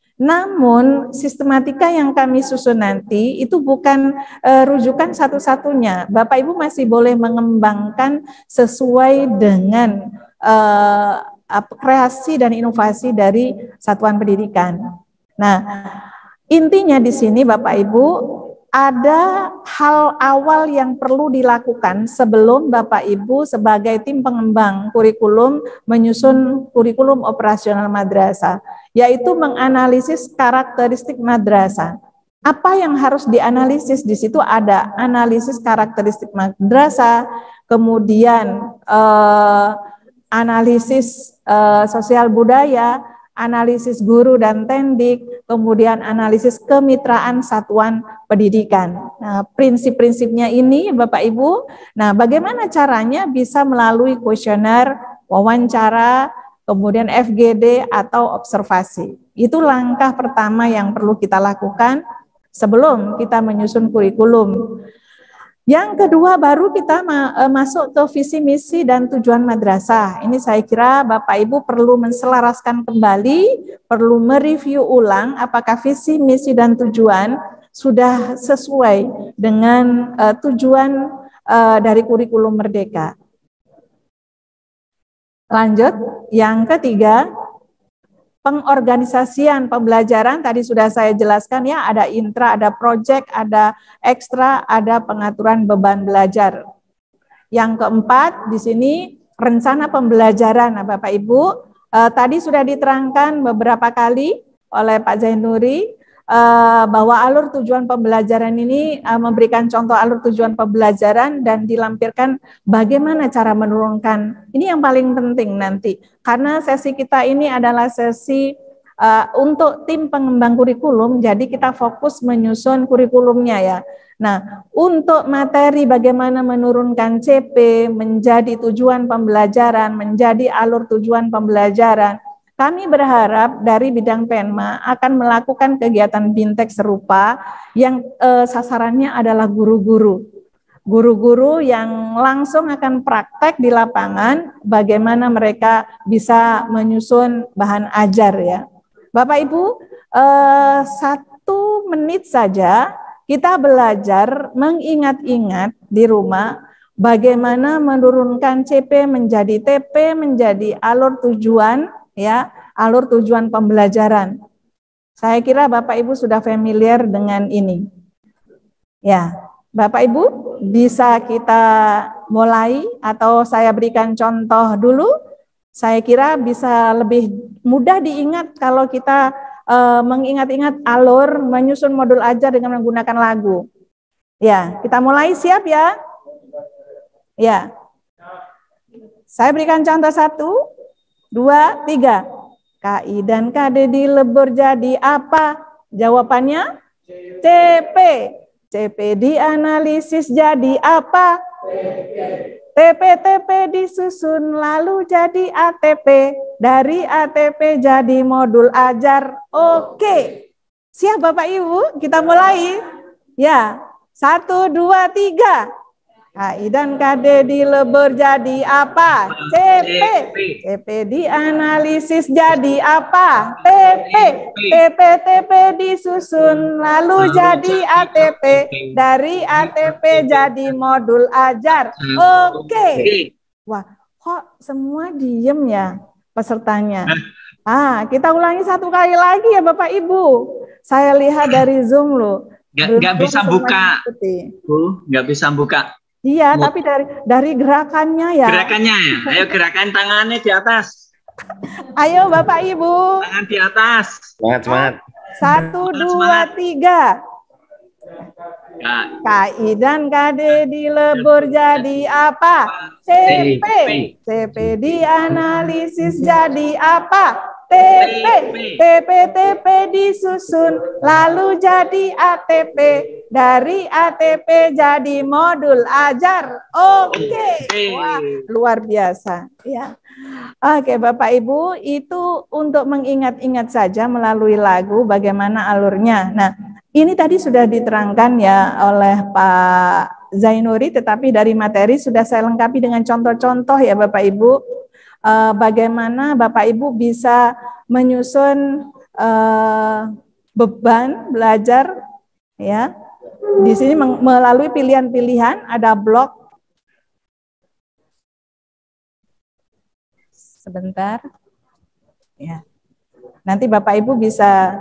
Namun sistematika yang kami susun nanti itu bukan uh, rujukan satu-satunya. Bapak Ibu masih boleh mengembangkan sesuai dengan uh, kreasi dan inovasi dari satuan pendidikan. Nah, intinya di sini Bapak Ibu ada hal awal yang perlu dilakukan sebelum Bapak Ibu sebagai tim pengembang kurikulum menyusun kurikulum operasional madrasah, yaitu menganalisis karakteristik madrasah. Apa yang harus dianalisis? Di situ ada analisis karakteristik madrasah, kemudian eh, analisis eh, sosial budaya, analisis guru dan tendik, kemudian analisis kemitraan satuan pendidikan. Nah, prinsip-prinsipnya ini Bapak Ibu, nah bagaimana caranya? Bisa melalui kuesioner, wawancara, kemudian F G D atau observasi. Itu langkah pertama yang perlu kita lakukan sebelum kita menyusun kurikulum. Yang kedua, baru kita masuk ke visi, misi, dan tujuan madrasah. Ini saya kira Bapak Ibu perlu menselaraskan kembali, perlu mereview ulang apakah visi, misi, dan tujuan sudah sesuai dengan uh, tujuan uh, dari kurikulum Merdeka. Lanjut, yang ketiga, pengorganisasian pembelajaran tadi sudah saya jelaskan ya, ada intra, ada project, ada ekstra, ada pengaturan beban belajar. Yang keempat di sini rencana pembelajaran. Nah, Bapak Ibu, eh, tadi sudah diterangkan beberapa kali oleh Pak Zainuri eh, bahwa alur tujuan pembelajaran ini eh, memberikan contoh alur tujuan pembelajaran dan dilampirkan bagaimana cara menurunkan. Ini yang paling penting nanti. Karena sesi kita ini adalah sesi uh, untuk tim pengembang kurikulum, jadi kita fokus menyusun kurikulumnya ya. Nah, untuk materi bagaimana menurunkan C P menjadi tujuan pembelajaran, menjadi alur tujuan pembelajaran, kami berharap dari bidang Penma akan melakukan kegiatan bintek serupa yang uh, sasarannya adalah guru-guru. Guru-guru yang langsung akan praktek di lapangan bagaimana mereka bisa menyusun bahan ajar ya. Bapak Ibu, eh, satu menit saja kita belajar mengingat-ingat di rumah bagaimana menurunkan C P menjadi T P menjadi alur tujuan ya, alur tujuan pembelajaran. Saya kira Bapak Ibu sudah familiar dengan ini. Ya. Bapak Ibu, bisa kita mulai atau saya berikan contoh dulu. Saya kira bisa lebih mudah diingat kalau kita e, mengingat-ingat alur menyusun modul ajar dengan menggunakan lagu. Ya, kita mulai, siap ya? Ya. Saya berikan contoh satu, dua, tiga. K I dan K D dilebur jadi apa? Jawabannya C P. C P dianalisis jadi apa? T P. T P disusun lalu jadi A T P. Dari A T P jadi modul ajar. Oke. Siap Bapak Ibu? Kita mulai. Ya. Satu, dua, tiga. K I dan K D dilebur jadi apa? C P. C P dianalisis jadi apa? T P. T P. T P disusun lalu jadi A T P. Dari A T P jadi modul ajar. Oke. Wah, kok semua diem ya pesertanya? Ah, kita ulangi satu kali lagi ya Bapak Ibu. Saya lihat dari Zoom loh. Nggak bisa buka. Bu, nggak bisa buka. Iya, Mut. Tapi dari dari gerakannya ya. Gerakannya ya. Ayo gerakan tangannya di atas. Ayo Bapak Ibu. Tangan di atas. Semangat, semangat. Satu, semangat, dua, semangat. Tiga. Ya. K I dan K D dilebur jadi apa? C P. C P dianalisis jadi apa? T P. T P. T P disusun lalu jadi A T P. Dari A T P jadi modul ajar. Oke. Wah, luar biasa ya. Oke, Bapak Ibu, itu untuk mengingat-ingat saja melalui lagu bagaimana alurnya. Nah, ini tadi sudah diterangkan ya oleh Pak Zainuri, tetapi dari materi sudah saya lengkapi dengan contoh-contoh ya Bapak Ibu. Uh, bagaimana Bapak Ibu bisa menyusun uh, beban belajar ya. Di sini melalui pilihan-pilihan ada blok. Sebentar. Ya. Nanti Bapak Ibu bisa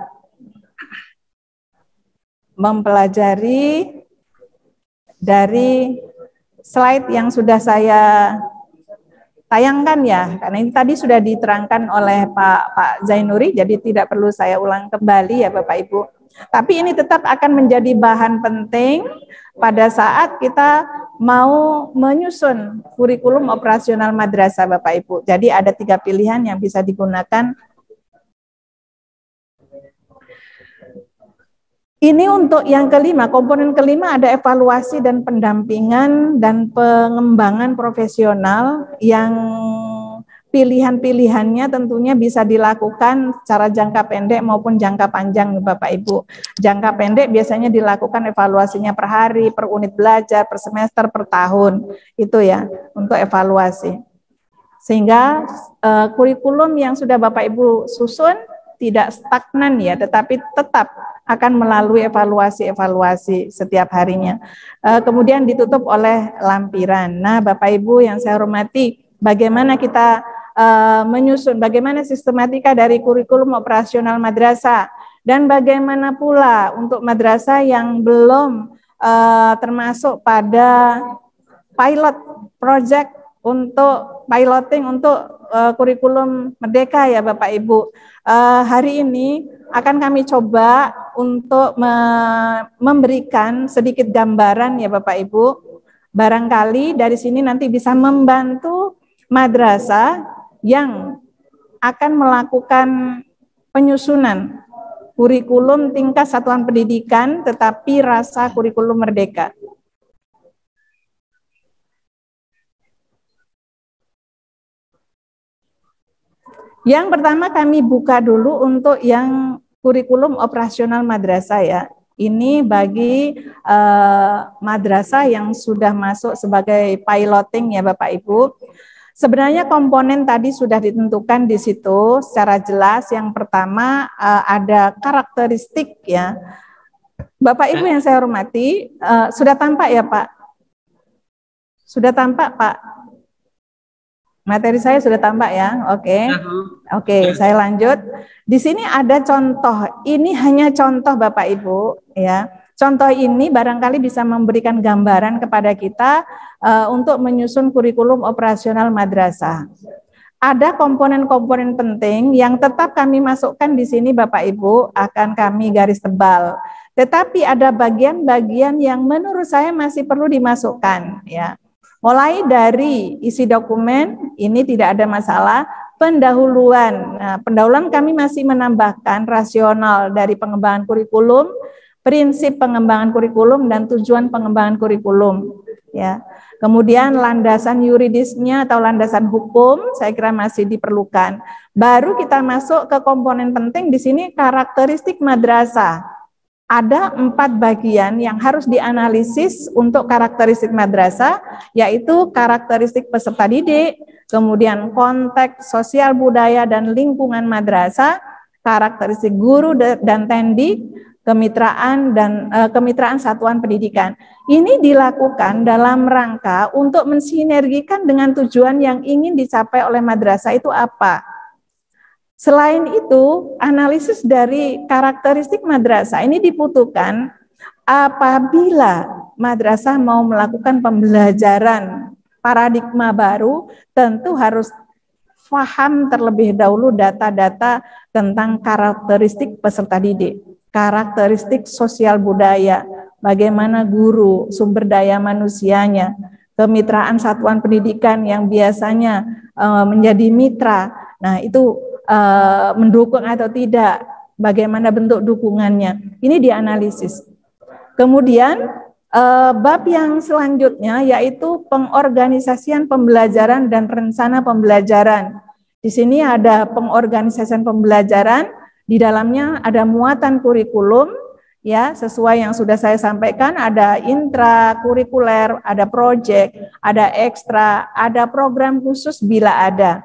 mempelajari dari slide yang sudah saya tayangkan ya, karena ini tadi sudah diterangkan oleh Pak Pak Zainuri, jadi tidak perlu saya ulang kembali ya Bapak Ibu. Tapi ini tetap akan menjadi bahan penting pada saat kita mau menyusun kurikulum operasional madrasah Bapak Ibu. Jadi ada tiga pilihan yang bisa digunakan. Ini untuk yang kelima, komponen kelima ada evaluasi dan pendampingan dan pengembangan profesional yang pilihan-pilihannya tentunya bisa dilakukan secara jangka pendek maupun jangka panjang Bapak Ibu. Jangka pendek biasanya dilakukan evaluasinya per hari, per unit belajar, per semester, per tahun. Itu ya, untuk evaluasi. Sehingga uh, kurikulum yang sudah Bapak Ibu susun tidak stagnan ya, tetapi tetap akan melalui evaluasi-evaluasi setiap harinya. E, kemudian ditutup oleh lampiran. Nah, Bapak Ibu yang saya hormati, bagaimana kita uh, menyusun bagaimana sistematika dari kurikulum operasional madrasah, dan bagaimana pula untuk madrasah yang belum uh, termasuk pada pilot project untuk piloting untuk uh, kurikulum merdeka ya Bapak Ibu. Uh, hari ini akan kami coba untuk me memberikan sedikit gambaran ya Bapak Ibu. Barangkali dari sini nanti bisa membantu madrasah yang akan melakukan penyusunan kurikulum tingkat satuan pendidikan tetapi rasa kurikulum merdeka. Yang pertama kami buka dulu untuk yang kurikulum operasional madrasah ya. Ini bagi uh, madrasah yang sudah masuk sebagai piloting ya Bapak Ibu. Sebenarnya komponen tadi sudah ditentukan di situ secara jelas. Yang pertama uh, ada karakteristik ya. Bapak Ibu yang saya hormati, uh, sudah tampak ya Pak? Sudah tampak Pak? Materi saya sudah tampak ya, oke, okay. oke, okay, saya lanjut. Di sini ada contoh, ini hanya contoh Bapak Ibu, ya. Contoh ini barangkali bisa memberikan gambaran kepada kita uh, untuk menyusun kurikulum operasional madrasah. Ada komponen-komponen penting yang tetap kami masukkan di sini Bapak Ibu, akan kami garis tebal. Tetapi ada bagian-bagian yang menurut saya masih perlu dimasukkan, ya. Mulai dari isi dokumen, ini tidak ada masalah, pendahuluan. Nah, pendahuluan kami masih menambahkan rasional dari pengembangan kurikulum, prinsip pengembangan kurikulum, dan tujuan pengembangan kurikulum. Ya. Kemudian landasan yuridisnya atau landasan hukum, saya kira masih diperlukan. Baru kita masuk ke komponen penting di sini, karakteristik madrasah. Ada empat bagian yang harus dianalisis untuk karakteristik madrasah, yaitu karakteristik peserta didik, kemudian konteks sosial budaya dan lingkungan madrasah, karakteristik guru dan tendik, kemitraan dan e, kemitraan satuan pendidikan. Ini dilakukan dalam rangka untuk mensinergikan dengan tujuan yang ingin dicapai oleh madrasah itu apa. Selain itu, analisis dari karakteristik madrasah ini dibutuhkan apabila madrasah mau melakukan pembelajaran paradigma baru, tentu harus paham terlebih dahulu data-data tentang karakteristik peserta didik, karakteristik sosial budaya, bagaimana guru, sumber daya manusianya, kemitraan satuan pendidikan yang biasanya uh, menjadi mitra. Nah, itu Uh, mendukung atau tidak, bagaimana bentuk dukungannya, ini dianalisis. Kemudian uh, bab yang selanjutnya yaitu pengorganisasian pembelajaran dan rencana pembelajaran. Di sini ada pengorganisasian pembelajaran, di dalamnya ada muatan kurikulum, ya sesuai yang sudah saya sampaikan, ada intrakurikuler, ada proyek, ada ekstra, ada program khusus bila ada.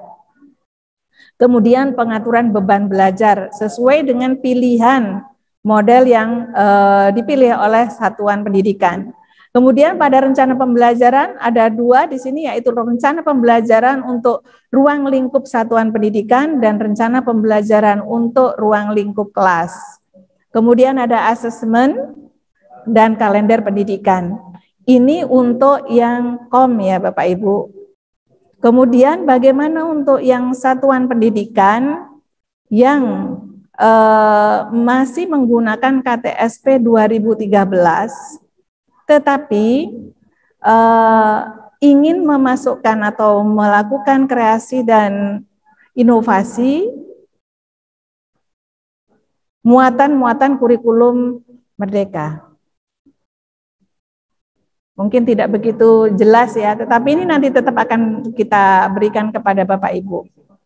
Kemudian pengaturan beban belajar sesuai dengan pilihan model yang eh, dipilih oleh satuan pendidikan. Kemudian pada rencana pembelajaran ada dua di sini, yaitu rencana pembelajaran untuk ruang lingkup satuan pendidikan dan rencana pembelajaran untuk ruang lingkup kelas. Kemudian ada asesmen dan kalender pendidikan. Ini untuk yang kom ya Bapak Ibu. Kemudian bagaimana untuk yang satuan pendidikan yang eh, masih menggunakan K T S P dua ribu tiga belas, tetapi eh, ingin memasukkan atau melakukan kreasi dan inovasi muatan-muatan kurikulum merdeka. Mungkin tidak begitu jelas ya, tetapi ini nanti tetap akan kita berikan kepada Bapak Ibu.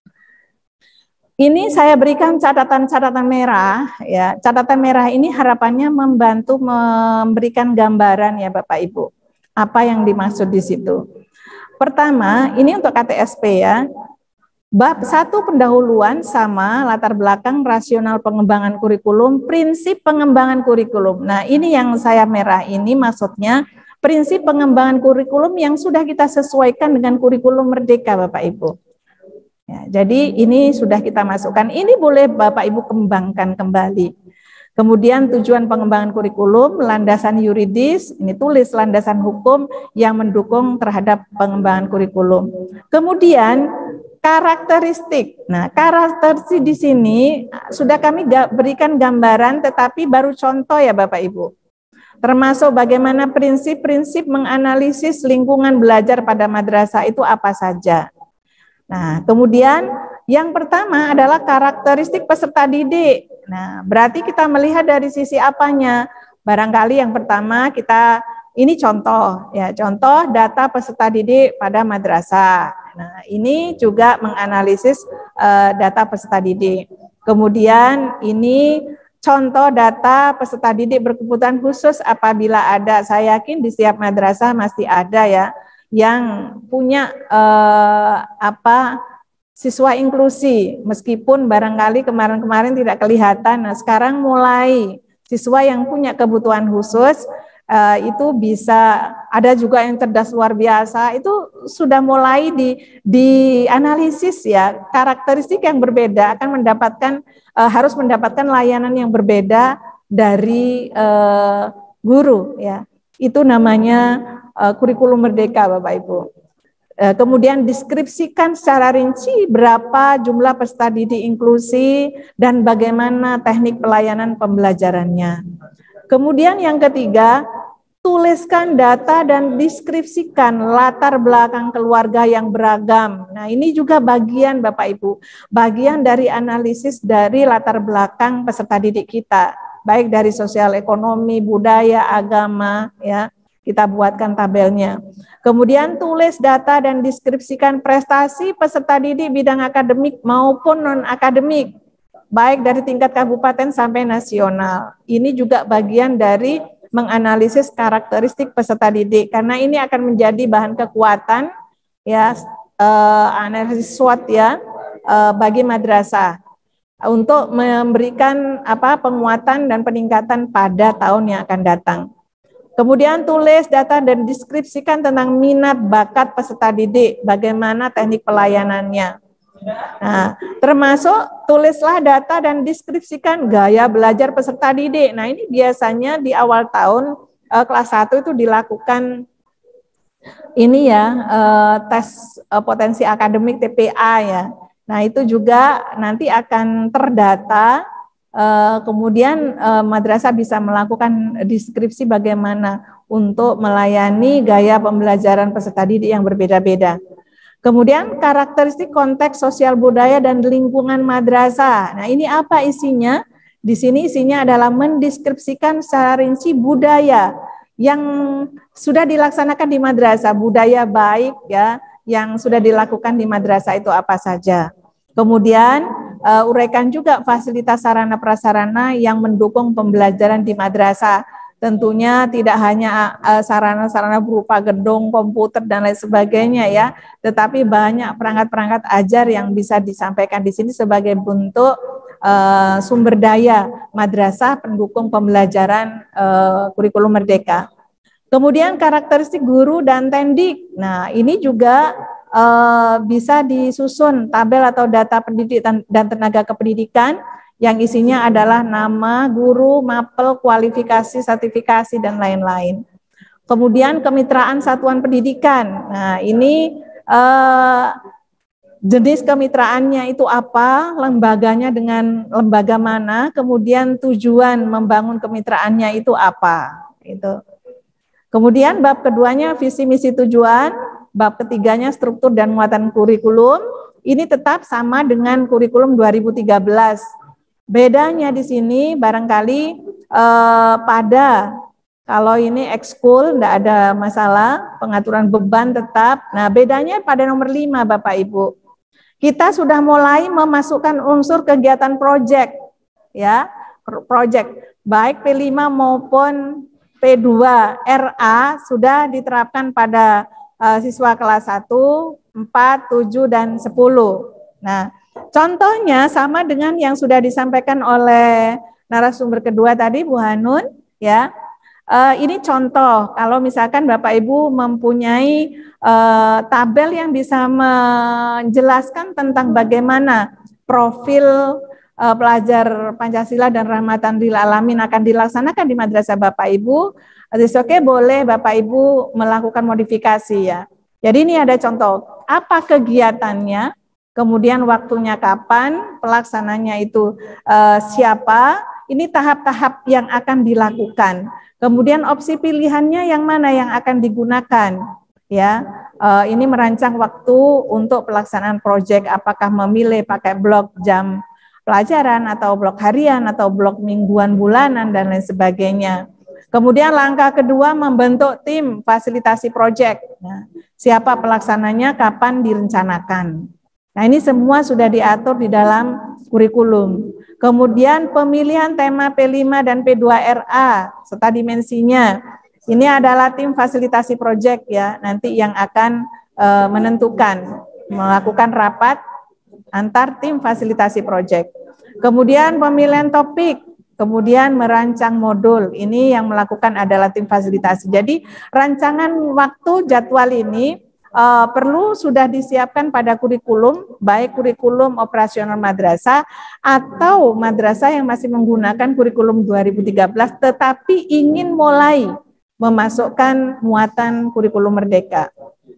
Ini saya berikan catatan-catatan merah ya. Catatan merah ini harapannya membantu memberikan gambaran ya Bapak Ibu. Apa yang dimaksud di situ? Pertama, ini untuk K T S P ya. Bab satu pendahuluan sama latar belakang rasional pengembangan kurikulum, prinsip pengembangan kurikulum. Nah, ini yang saya merah ini maksudnya prinsip pengembangan kurikulum yang sudah kita sesuaikan dengan kurikulum merdeka Bapak Ibu. Ya, jadi ini sudah kita masukkan. Ini boleh Bapak Ibu kembangkan kembali. Kemudian tujuan pengembangan kurikulum, landasan yuridis, ini tulis landasan hukum yang mendukung terhadap pengembangan kurikulum. Kemudian karakteristik. Nah, karakteristik di sini sudah kami berikan gambaran, tetapi baru contoh ya Bapak Ibu. Termasuk bagaimana prinsip-prinsip menganalisis lingkungan belajar pada madrasah itu apa saja. Nah, kemudian yang pertama adalah karakteristik peserta didik. Nah, berarti kita melihat dari sisi apanya? Barangkali yang pertama kita, ini contoh, ya contoh data peserta didik pada madrasah. Nah, ini juga menganalisis uh, data peserta didik. Kemudian ini contoh data peserta didik berkebutuhan khusus apabila ada. Saya yakin di setiap madrasah masih ada ya yang punya uh, apa siswa inklusi, meskipun barangkali kemarin-kemarin tidak kelihatan. Nah, sekarang mulai siswa yang punya kebutuhan khusus uh, itu bisa, ada juga yang cerdas luar biasa, itu sudah mulai di dianalisis ya, karakteristik yang berbeda akan mendapatkan uh, harus mendapatkan layanan yang berbeda dari uh, guru ya. Itu namanya uh, kurikulum merdeka Bapak Ibu. Kemudian deskripsikan secara rinci berapa jumlah peserta didik inklusi dan bagaimana teknik pelayanan pembelajarannya. Kemudian yang ketiga, tuliskan data dan deskripsikan latar belakang keluarga yang beragam. Nah, ini juga bagian Bapak Ibu, bagian dari analisis dari latar belakang peserta didik kita, baik dari sosial ekonomi, budaya, agama, ya. Kita buatkan tabelnya. Kemudian tulis data dan deskripsikan prestasi peserta didik bidang akademik maupun non-akademik, baik dari tingkat kabupaten sampai nasional. Ini juga bagian dari menganalisis karakteristik peserta didik, karena ini akan menjadi bahan kekuatan ya, eh, analisis SWOT ya, eh, bagi madrasah untuk memberikan apa penguatan dan peningkatan pada tahun yang akan datang. Kemudian tulis data dan deskripsikan tentang minat bakat peserta didik, bagaimana teknik pelayanannya. Nah, termasuk tulislah data dan deskripsikan gaya belajar peserta didik. Nah, ini biasanya di awal tahun eh, kelas satu itu dilakukan ini ya, eh, tes eh, potensi akademik T P A ya. Nah, itu juga nanti akan terdata. Uh, kemudian uh, madrasah bisa melakukan deskripsi bagaimana untuk melayani gaya pembelajaran peserta didik yang berbeda-beda. Kemudian karakteristik konteks sosial budaya dan lingkungan madrasah. Nah, ini apa isinya? Di sini isinya adalah mendeskripsikan secara rinci budaya yang sudah dilaksanakan di madrasah, budaya baik ya yang sudah dilakukan di madrasah itu apa saja. Kemudian Uh, uraikan juga fasilitas sarana prasarana yang mendukung pembelajaran di madrasah. Tentunya tidak hanya sarana-sarana uh, berupa gedung, komputer dan lain sebagainya ya, tetapi banyak perangkat-perangkat ajar yang bisa disampaikan di sini sebagai bentuk uh, sumber daya madrasah pendukung pembelajaran uh, kurikulum merdeka. Kemudian karakteristik guru dan tendik. Nah, ini juga Uh, bisa disusun tabel atau data pendidik dan tenaga kependidikan yang isinya adalah nama guru, mapel, kualifikasi, sertifikasi, dan lain-lain. Kemudian kemitraan satuan pendidikan. Nah, ini uh, jenis kemitraannya itu apa, lembaganya dengan lembaga mana, kemudian tujuan membangun kemitraannya itu apa. Itu. Kemudian bab keduanya visi misi tujuan. Bab ketiganya struktur dan muatan kurikulum, ini tetap sama dengan kurikulum dua ribu tiga belas. Bedanya di sini barangkali eh, pada, kalau ini ekskul tidak ada masalah, pengaturan beban tetap. Nah, bedanya pada nomor lima Bapak Ibu. Kita sudah mulai memasukkan unsur kegiatan proyek, ya, proyek baik P lima maupun P dua R A sudah diterapkan pada Uh, siswa kelas satu, empat, tujuh, dan sepuluh. Nah, contohnya sama dengan yang sudah disampaikan oleh narasumber kedua tadi, Bu Hanun, ya. Uh, ini contoh, kalau misalkan Bapak Ibu mempunyai uh, tabel yang bisa menjelaskan tentang bagaimana profil uh, pelajar Pancasila dan Rahmatan lil Alamin akan dilaksanakan di madrasah Bapak Ibu, oke okay, boleh Bapak Ibu melakukan modifikasi ya. Jadi ini ada contoh, apa kegiatannya, kemudian waktunya kapan, pelaksananya itu uh, siapa, ini tahap-tahap yang akan dilakukan. Kemudian opsi pilihannya yang mana yang akan digunakan, ya. Uh, ini merancang waktu untuk pelaksanaan proyek, apakah memilih pakai blok jam pelajaran atau blok harian atau blok mingguan, bulanan dan lain sebagainya. Kemudian langkah kedua membentuk tim fasilitasi proyek. Nah, siapa pelaksananya, kapan direncanakan. Nah, ini semua sudah diatur di dalam kurikulum. Kemudian pemilihan tema P lima dan P dua R A serta dimensinya. Ini adalah tim fasilitasi proyek ya, nanti yang akan e, menentukan, melakukan rapat antar tim fasilitasi proyek. Kemudian pemilihan topik, kemudian merancang modul. Ini yang melakukan adalah tim fasilitasi. Jadi rancangan waktu jadwal ini Uh, perlu sudah disiapkan pada kurikulum, baik kurikulum operasional madrasah atau madrasah yang masih menggunakan kurikulum dua ribu tiga belas tetapi ingin mulai memasukkan muatan kurikulum merdeka.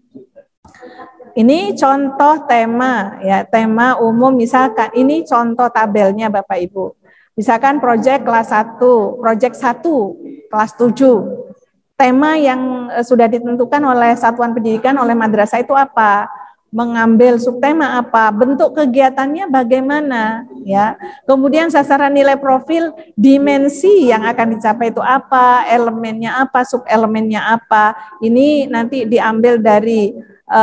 Ini contoh tema ya, tema umum misalkan ini contoh tabelnya Bapak Ibu. Misalkan proyek kelas satu, proyek satu kelas tujuh. Tema yang sudah ditentukan oleh satuan pendidikan, oleh madrasah itu apa? Mengambil subtema apa? Bentuk kegiatannya bagaimana? Ya. Kemudian sasaran nilai profil, dimensi yang akan dicapai itu apa? Elemennya apa? Subelemennya apa? Ini nanti diambil dari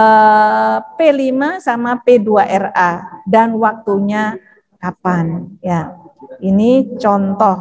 uh, P lima sama P dua R A dan waktunya kapan? Ya. Ini contoh.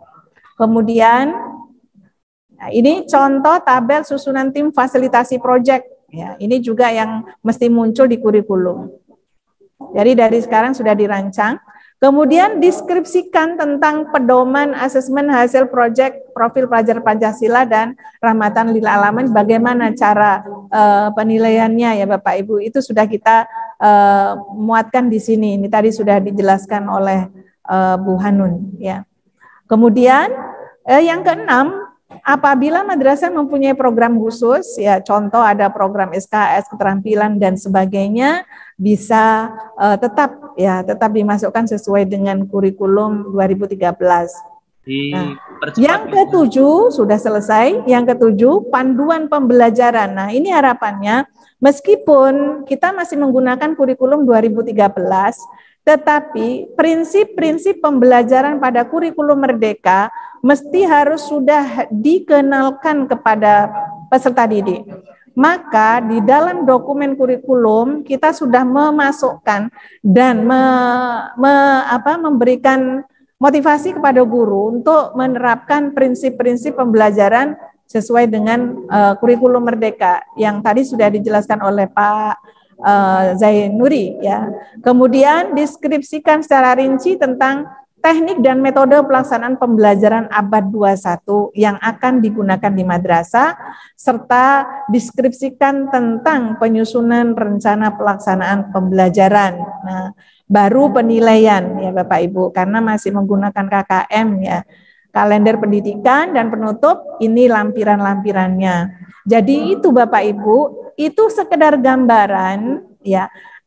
Kemudian nah, ini contoh tabel susunan tim fasilitasi proyek. Ya, ini juga yang mesti muncul di kurikulum. Jadi dari sekarang sudah dirancang. Kemudian deskripsikan tentang pedoman asesmen hasil proyek profil pelajar Pancasila dan Rahmatan lil Alamin. Bagaimana cara uh, penilaiannya ya Bapak Ibu. Itu sudah kita uh, muatkan di sini. Ini tadi sudah dijelaskan oleh uh, Bu Hanun. Ya. Kemudian uh, yang keenam, apabila madrasah mempunyai program khusus, ya contoh ada program S K S, keterampilan dan sebagainya, bisa uh, tetap ya tetap dimasukkan sesuai dengan kurikulum dua ribu tiga belas. Nah, yang ketujuh sudah selesai. Yang ketujuh panduan pembelajaran. Nah, ini harapannya meskipun kita masih menggunakan kurikulum dua ribu tiga belas, tetapi prinsip-prinsip pembelajaran pada kurikulum merdeka mesti harus sudah dikenalkan kepada peserta didik. Maka di dalam dokumen kurikulum kita sudah memasukkan dan me, me, apa, memberikan motivasi kepada guru untuk menerapkan prinsip-prinsip pembelajaran sesuai dengan uh, kurikulum merdeka yang tadi sudah dijelaskan oleh Pak Uh, Zainuri ya. Kemudian deskripsikan secara rinci tentang teknik dan metode pelaksanaan pembelajaran abad dua puluh satu yang akan digunakan di madrasah serta deskripsikan tentang penyusunan rencana pelaksanaan pembelajaran. Nah, baru penilaian ya Bapak Ibu karena masih menggunakan K K M ya. Kalender pendidikan dan penutup ini lampiran-lampirannya. Jadi itu Bapak Ibu, itu sekedar gambaran ya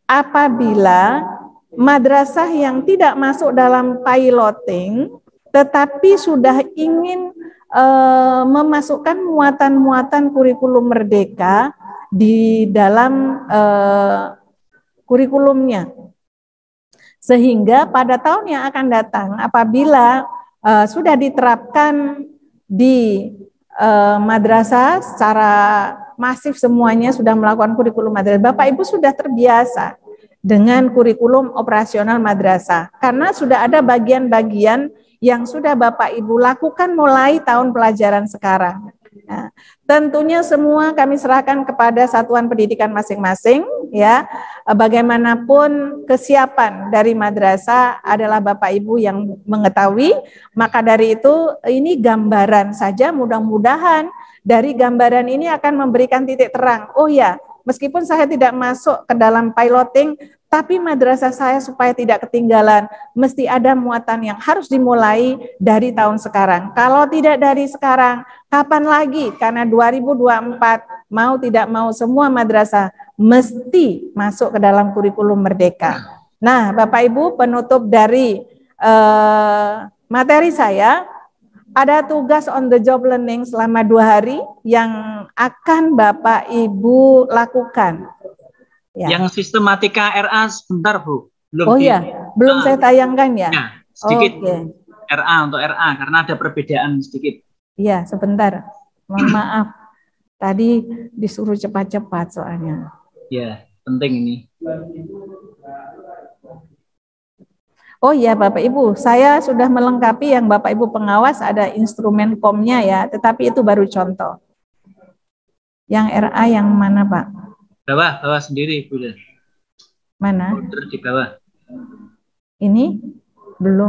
apabila madrasah yang tidak masuk dalam piloting tetapi sudah ingin e, memasukkan muatan-muatan kurikulum merdeka di dalam e, kurikulumnya. Sehingga pada tahun yang akan datang apabila e, sudah diterapkan di e, madrasah secara masif semuanya sudah melakukan kurikulum madrasah. Bapak Ibu sudah terbiasa dengan kurikulum operasional madrasah karena sudah ada bagian-bagian yang sudah Bapak Ibu lakukan mulai tahun pelajaran sekarang. Nah, tentunya semua kami serahkan kepada satuan pendidikan masing-masing ya. Bagaimanapun kesiapan dari madrasah adalah Bapak Ibu yang mengetahui. Maka dari itu ini gambaran saja, mudah-mudahan dari gambaran ini akan memberikan titik terang. Oh ya, meskipun saya tidak masuk ke dalam piloting, tapi madrasah saya supaya tidak ketinggalan, mesti ada muatan yang harus dimulai dari tahun sekarang. Kalau tidak dari sekarang, kapan lagi? Karena dua ribu dua puluh empat mau tidak mau semua madrasah mesti masuk ke dalam kurikulum merdeka. Nah, Bapak Ibu, penutup dari eh, materi saya, ada tugas on the job learning selama dua hari yang akan Bapak Ibu lakukan. Ya. Yang sistematika R A sebentar Bu. Belum oh di, ya, belum uh, saya tayangkan ya. ya sedikit okay. R A untuk R A karena ada perbedaan sedikit. Iya, sebentar. Mohon maaf. Tadi disuruh cepat-cepat soalnya. Ya, penting ini. Oh iya Bapak Ibu, saya sudah melengkapi yang Bapak Ibu pengawas, ada instrumen komnya ya, tetapi itu baru contoh. Yang R A yang mana Pak? Bawah, bawah sendiri Bu. Mana? Order di bawah. Ini belum.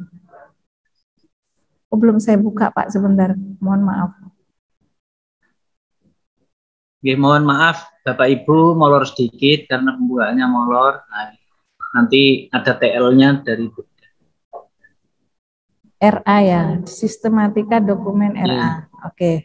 Oh, belum saya buka Pak, sebentar. Mohon maaf. Oke, mohon maaf Bapak Ibu molor sedikit karena pembukaannya molor. Nah, nanti ada T L-nya dari Bu. R A ya, sistematika dokumen R A. Ya. Oke. Okay.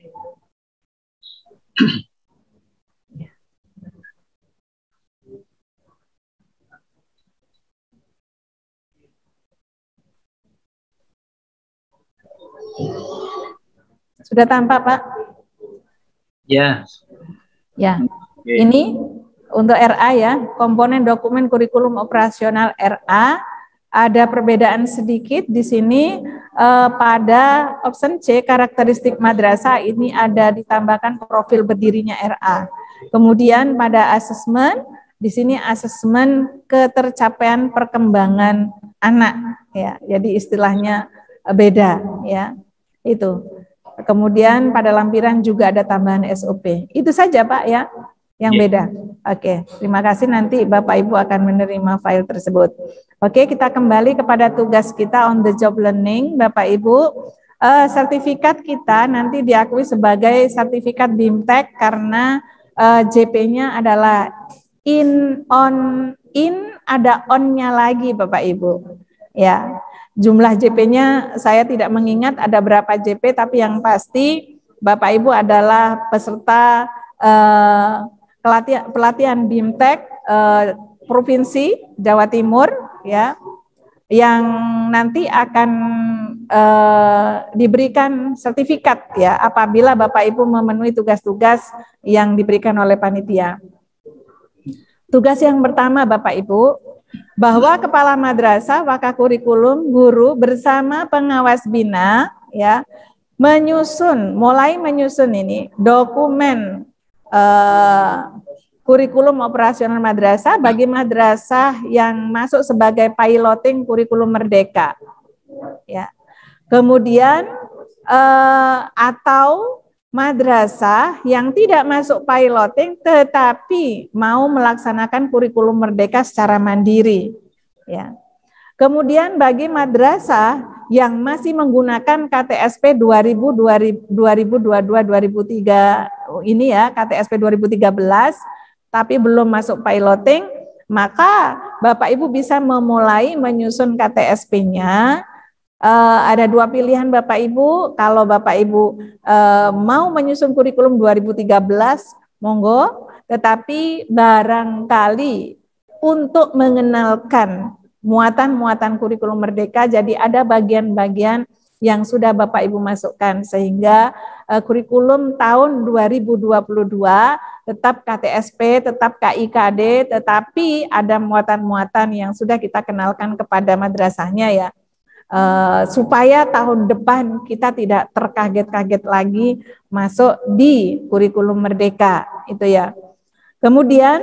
Sudah tampak Pak? Ya. Ya. Okay. Ini untuk R A ya, komponen dokumen kurikulum operasional R A. Ada perbedaan sedikit di sini eh, pada option C, karakteristik madrasah ini ada ditambahkan profil berdirinya R A. Kemudian pada asesmen, di sini asesmen ketercapaian perkembangan anak ya. Jadi istilahnya beda ya. Itu. Kemudian pada lampiran juga ada tambahan S O P. Itu saja Pak ya, yang yeah. beda. Oke, terima kasih, nanti Bapak Ibu akan menerima file tersebut. Oke, kita kembali kepada tugas kita on the job learning, Bapak Ibu. Uh, sertifikat kita nanti diakui sebagai sertifikat BIMTEK karena uh, J P-nya adalah in, on, in, ada on-nya lagi Bapak Ibu. Ya. Jumlah J P-nya saya tidak mengingat ada berapa J P, tapi yang pasti Bapak Ibu adalah peserta eh, pelatihan, pelatihan BIMTEK eh, Provinsi Jawa Timur ya, yang nanti akan eh, diberikan sertifikat ya apabila Bapak Ibu memenuhi tugas-tugas yang diberikan oleh panitia. Tugas yang pertama Bapak Ibu, bahwa kepala madrasah, wakakurikulum, guru bersama pengawas bina ya menyusun, mulai menyusun ini dokumen eh, kurikulum operasional madrasah bagi madrasah yang masuk sebagai piloting kurikulum merdeka ya. Kemudian eh, atau madrasah yang tidak masuk piloting tetapi mau melaksanakan kurikulum merdeka secara mandiri ya. Kemudian bagi madrasah yang masih menggunakan K T S P dua ribu dua puluh dua dua ribu tiga ini ya, K T S P dua ribu tiga belas tapi belum masuk piloting, maka Bapak Ibu bisa memulai menyusun K T S P-nya. Uh, ada dua pilihan Bapak Ibu, kalau Bapak Ibu uh, mau menyusun kurikulum dua ribu tiga belas, monggo, tetapi barangkali untuk mengenalkan muatan-muatan kurikulum merdeka, jadi ada bagian-bagian yang sudah Bapak Ibu masukkan, sehingga uh, kurikulum tahun dua ribu dua puluh dua tetap K T S P, tetap K I K D, tetapi ada muatan-muatan yang sudah kita kenalkan kepada madrasahnya ya. Uh, supaya tahun depan kita tidak terkaget-kaget lagi masuk di kurikulum merdeka itu ya. Kemudian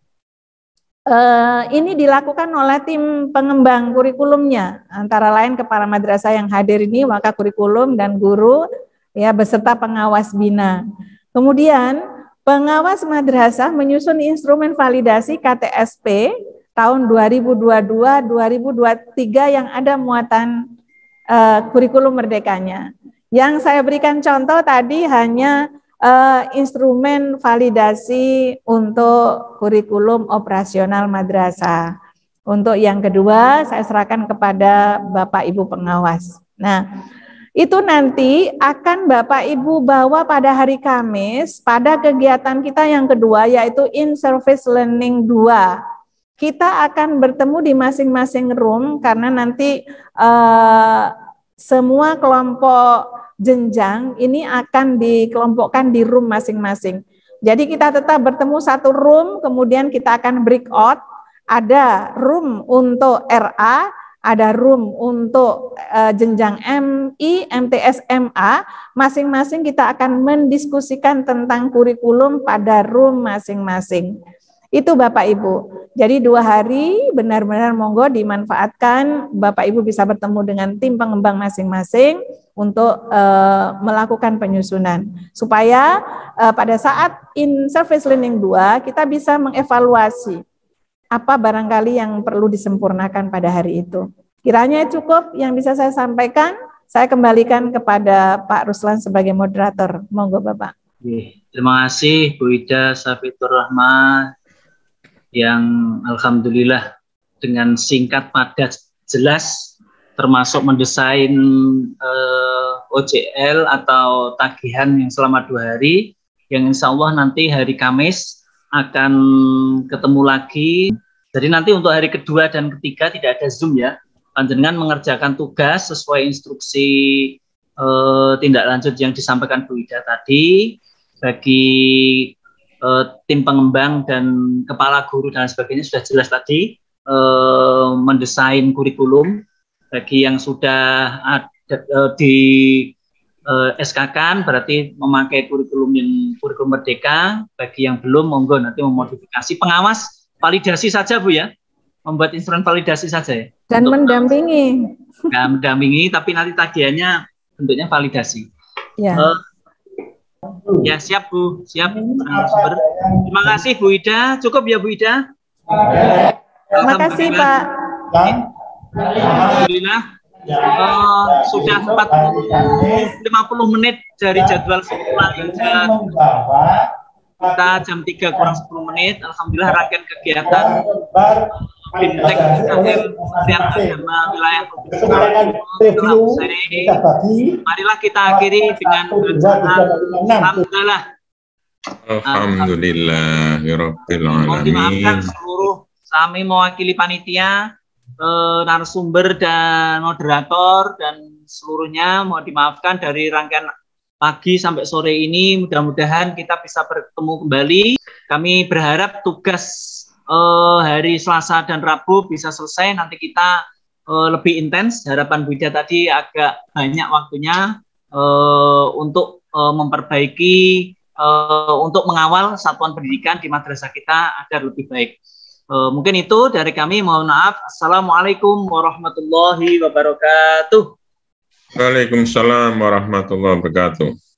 uh, ini dilakukan oleh tim pengembang kurikulumnya, antara lain kepala madrasah yang hadir ini, wakakurikulum dan guru ya beserta pengawas bina. Kemudian pengawas madrasah menyusun instrumen validasi K T S P tahun dua ribu dua puluh dua dua ribu dua puluh tiga yang ada muatan uh, kurikulum merdekanya. Yang saya berikan contoh tadi hanya uh, instrumen validasi untuk kurikulum operasional madrasah. Untuk yang kedua, saya serahkan kepada Bapak Ibu pengawas. Nah, itu nanti akan Bapak Ibu bawa pada hari Kamis pada kegiatan kita yang kedua, yaitu in-service learning dua. Kita akan bertemu di masing-masing room karena nanti uh, semua kelompok jenjang ini akan dikelompokkan di room masing-masing. Jadi kita tetap bertemu satu room, kemudian kita akan break out. Ada room untuk R A, ada room untuk uh, jenjang M I, M T S, M A. Masing-masing kita akan mendiskusikan tentang kurikulum pada room masing-masing. Itu Bapak Ibu. Jadi dua hari benar-benar monggo dimanfaatkan. Bapak Ibu bisa bertemu dengan tim pengembang masing-masing untuk uh, melakukan penyusunan. Supaya uh, pada saat in service learning dua kita bisa mengevaluasi apa barangkali yang perlu disempurnakan pada hari itu. Kiranya cukup yang bisa saya sampaikan. Saya kembalikan kepada Pak Ruslan sebagai moderator. Monggo Bapak. Terima kasih Bu Ida Safitur Rahman yang alhamdulillah dengan singkat, padat, jelas, termasuk mendesain eh, O J L atau tagihan yang selama dua hari, yang insya Allah nanti hari Kamis akan ketemu lagi. Jadi nanti untuk hari kedua dan ketiga tidak ada Zoom ya. Panjenengan mengerjakan tugas sesuai instruksi eh, tindak lanjut yang disampaikan Bu Ida tadi. Bagi eh, tim pengembang dan kepala guru dan sebagainya sudah jelas tadi eh, mendesain kurikulum. Bagi yang sudah ada eh, di Uh, S K-kan berarti memakai kurikulum yang kurikulum merdeka. Bagi yang belum monggo nanti memodifikasi. Pengawas validasi saja Bu ya, membuat instrumen validasi saja ya. Dan untuk mendampingi. Nah, mendampingi tapi nanti tagihannya bentuknya validasi. Ya. Uh, ya siap Bu, siap. Sumber. Terima kasih Bu Ida. Cukup ya Bu Ida. Terima kasih Pak. Alhamdulillah. Uh, sudah empat puluh lima puluh menit dari jadwal semula kita jam tiga kurang sepuluh menit. Alhamdulillah rangkaian kegiatan Bintek Kementerian Agama Wilayah Provinsi. Marilah kita akhiri dengan bacaan Alhamdulillah. Alhamdulillahirabbil alamin. Mohon dimaafkan seluruh kami mewakili panitia, Eh, narasumber dan moderator dan seluruhnya mohon dimaafkan dari rangkaian pagi sampai sore ini. Mudah-mudahan kita bisa bertemu kembali. Kami berharap tugas eh, hari Selasa dan Rabu bisa selesai. Nanti kita eh, lebih intens. Harapan Bu Ida tadi agak banyak waktunya eh, untuk eh, memperbaiki, eh, untuk mengawal satuan pendidikan di madrasah kita agar lebih baik. Uh, mungkin itu dari kami, mohon maaf. Assalamualaikum warahmatullahi wabarakatuh. Waalaikumsalam warahmatullahi wabarakatuh.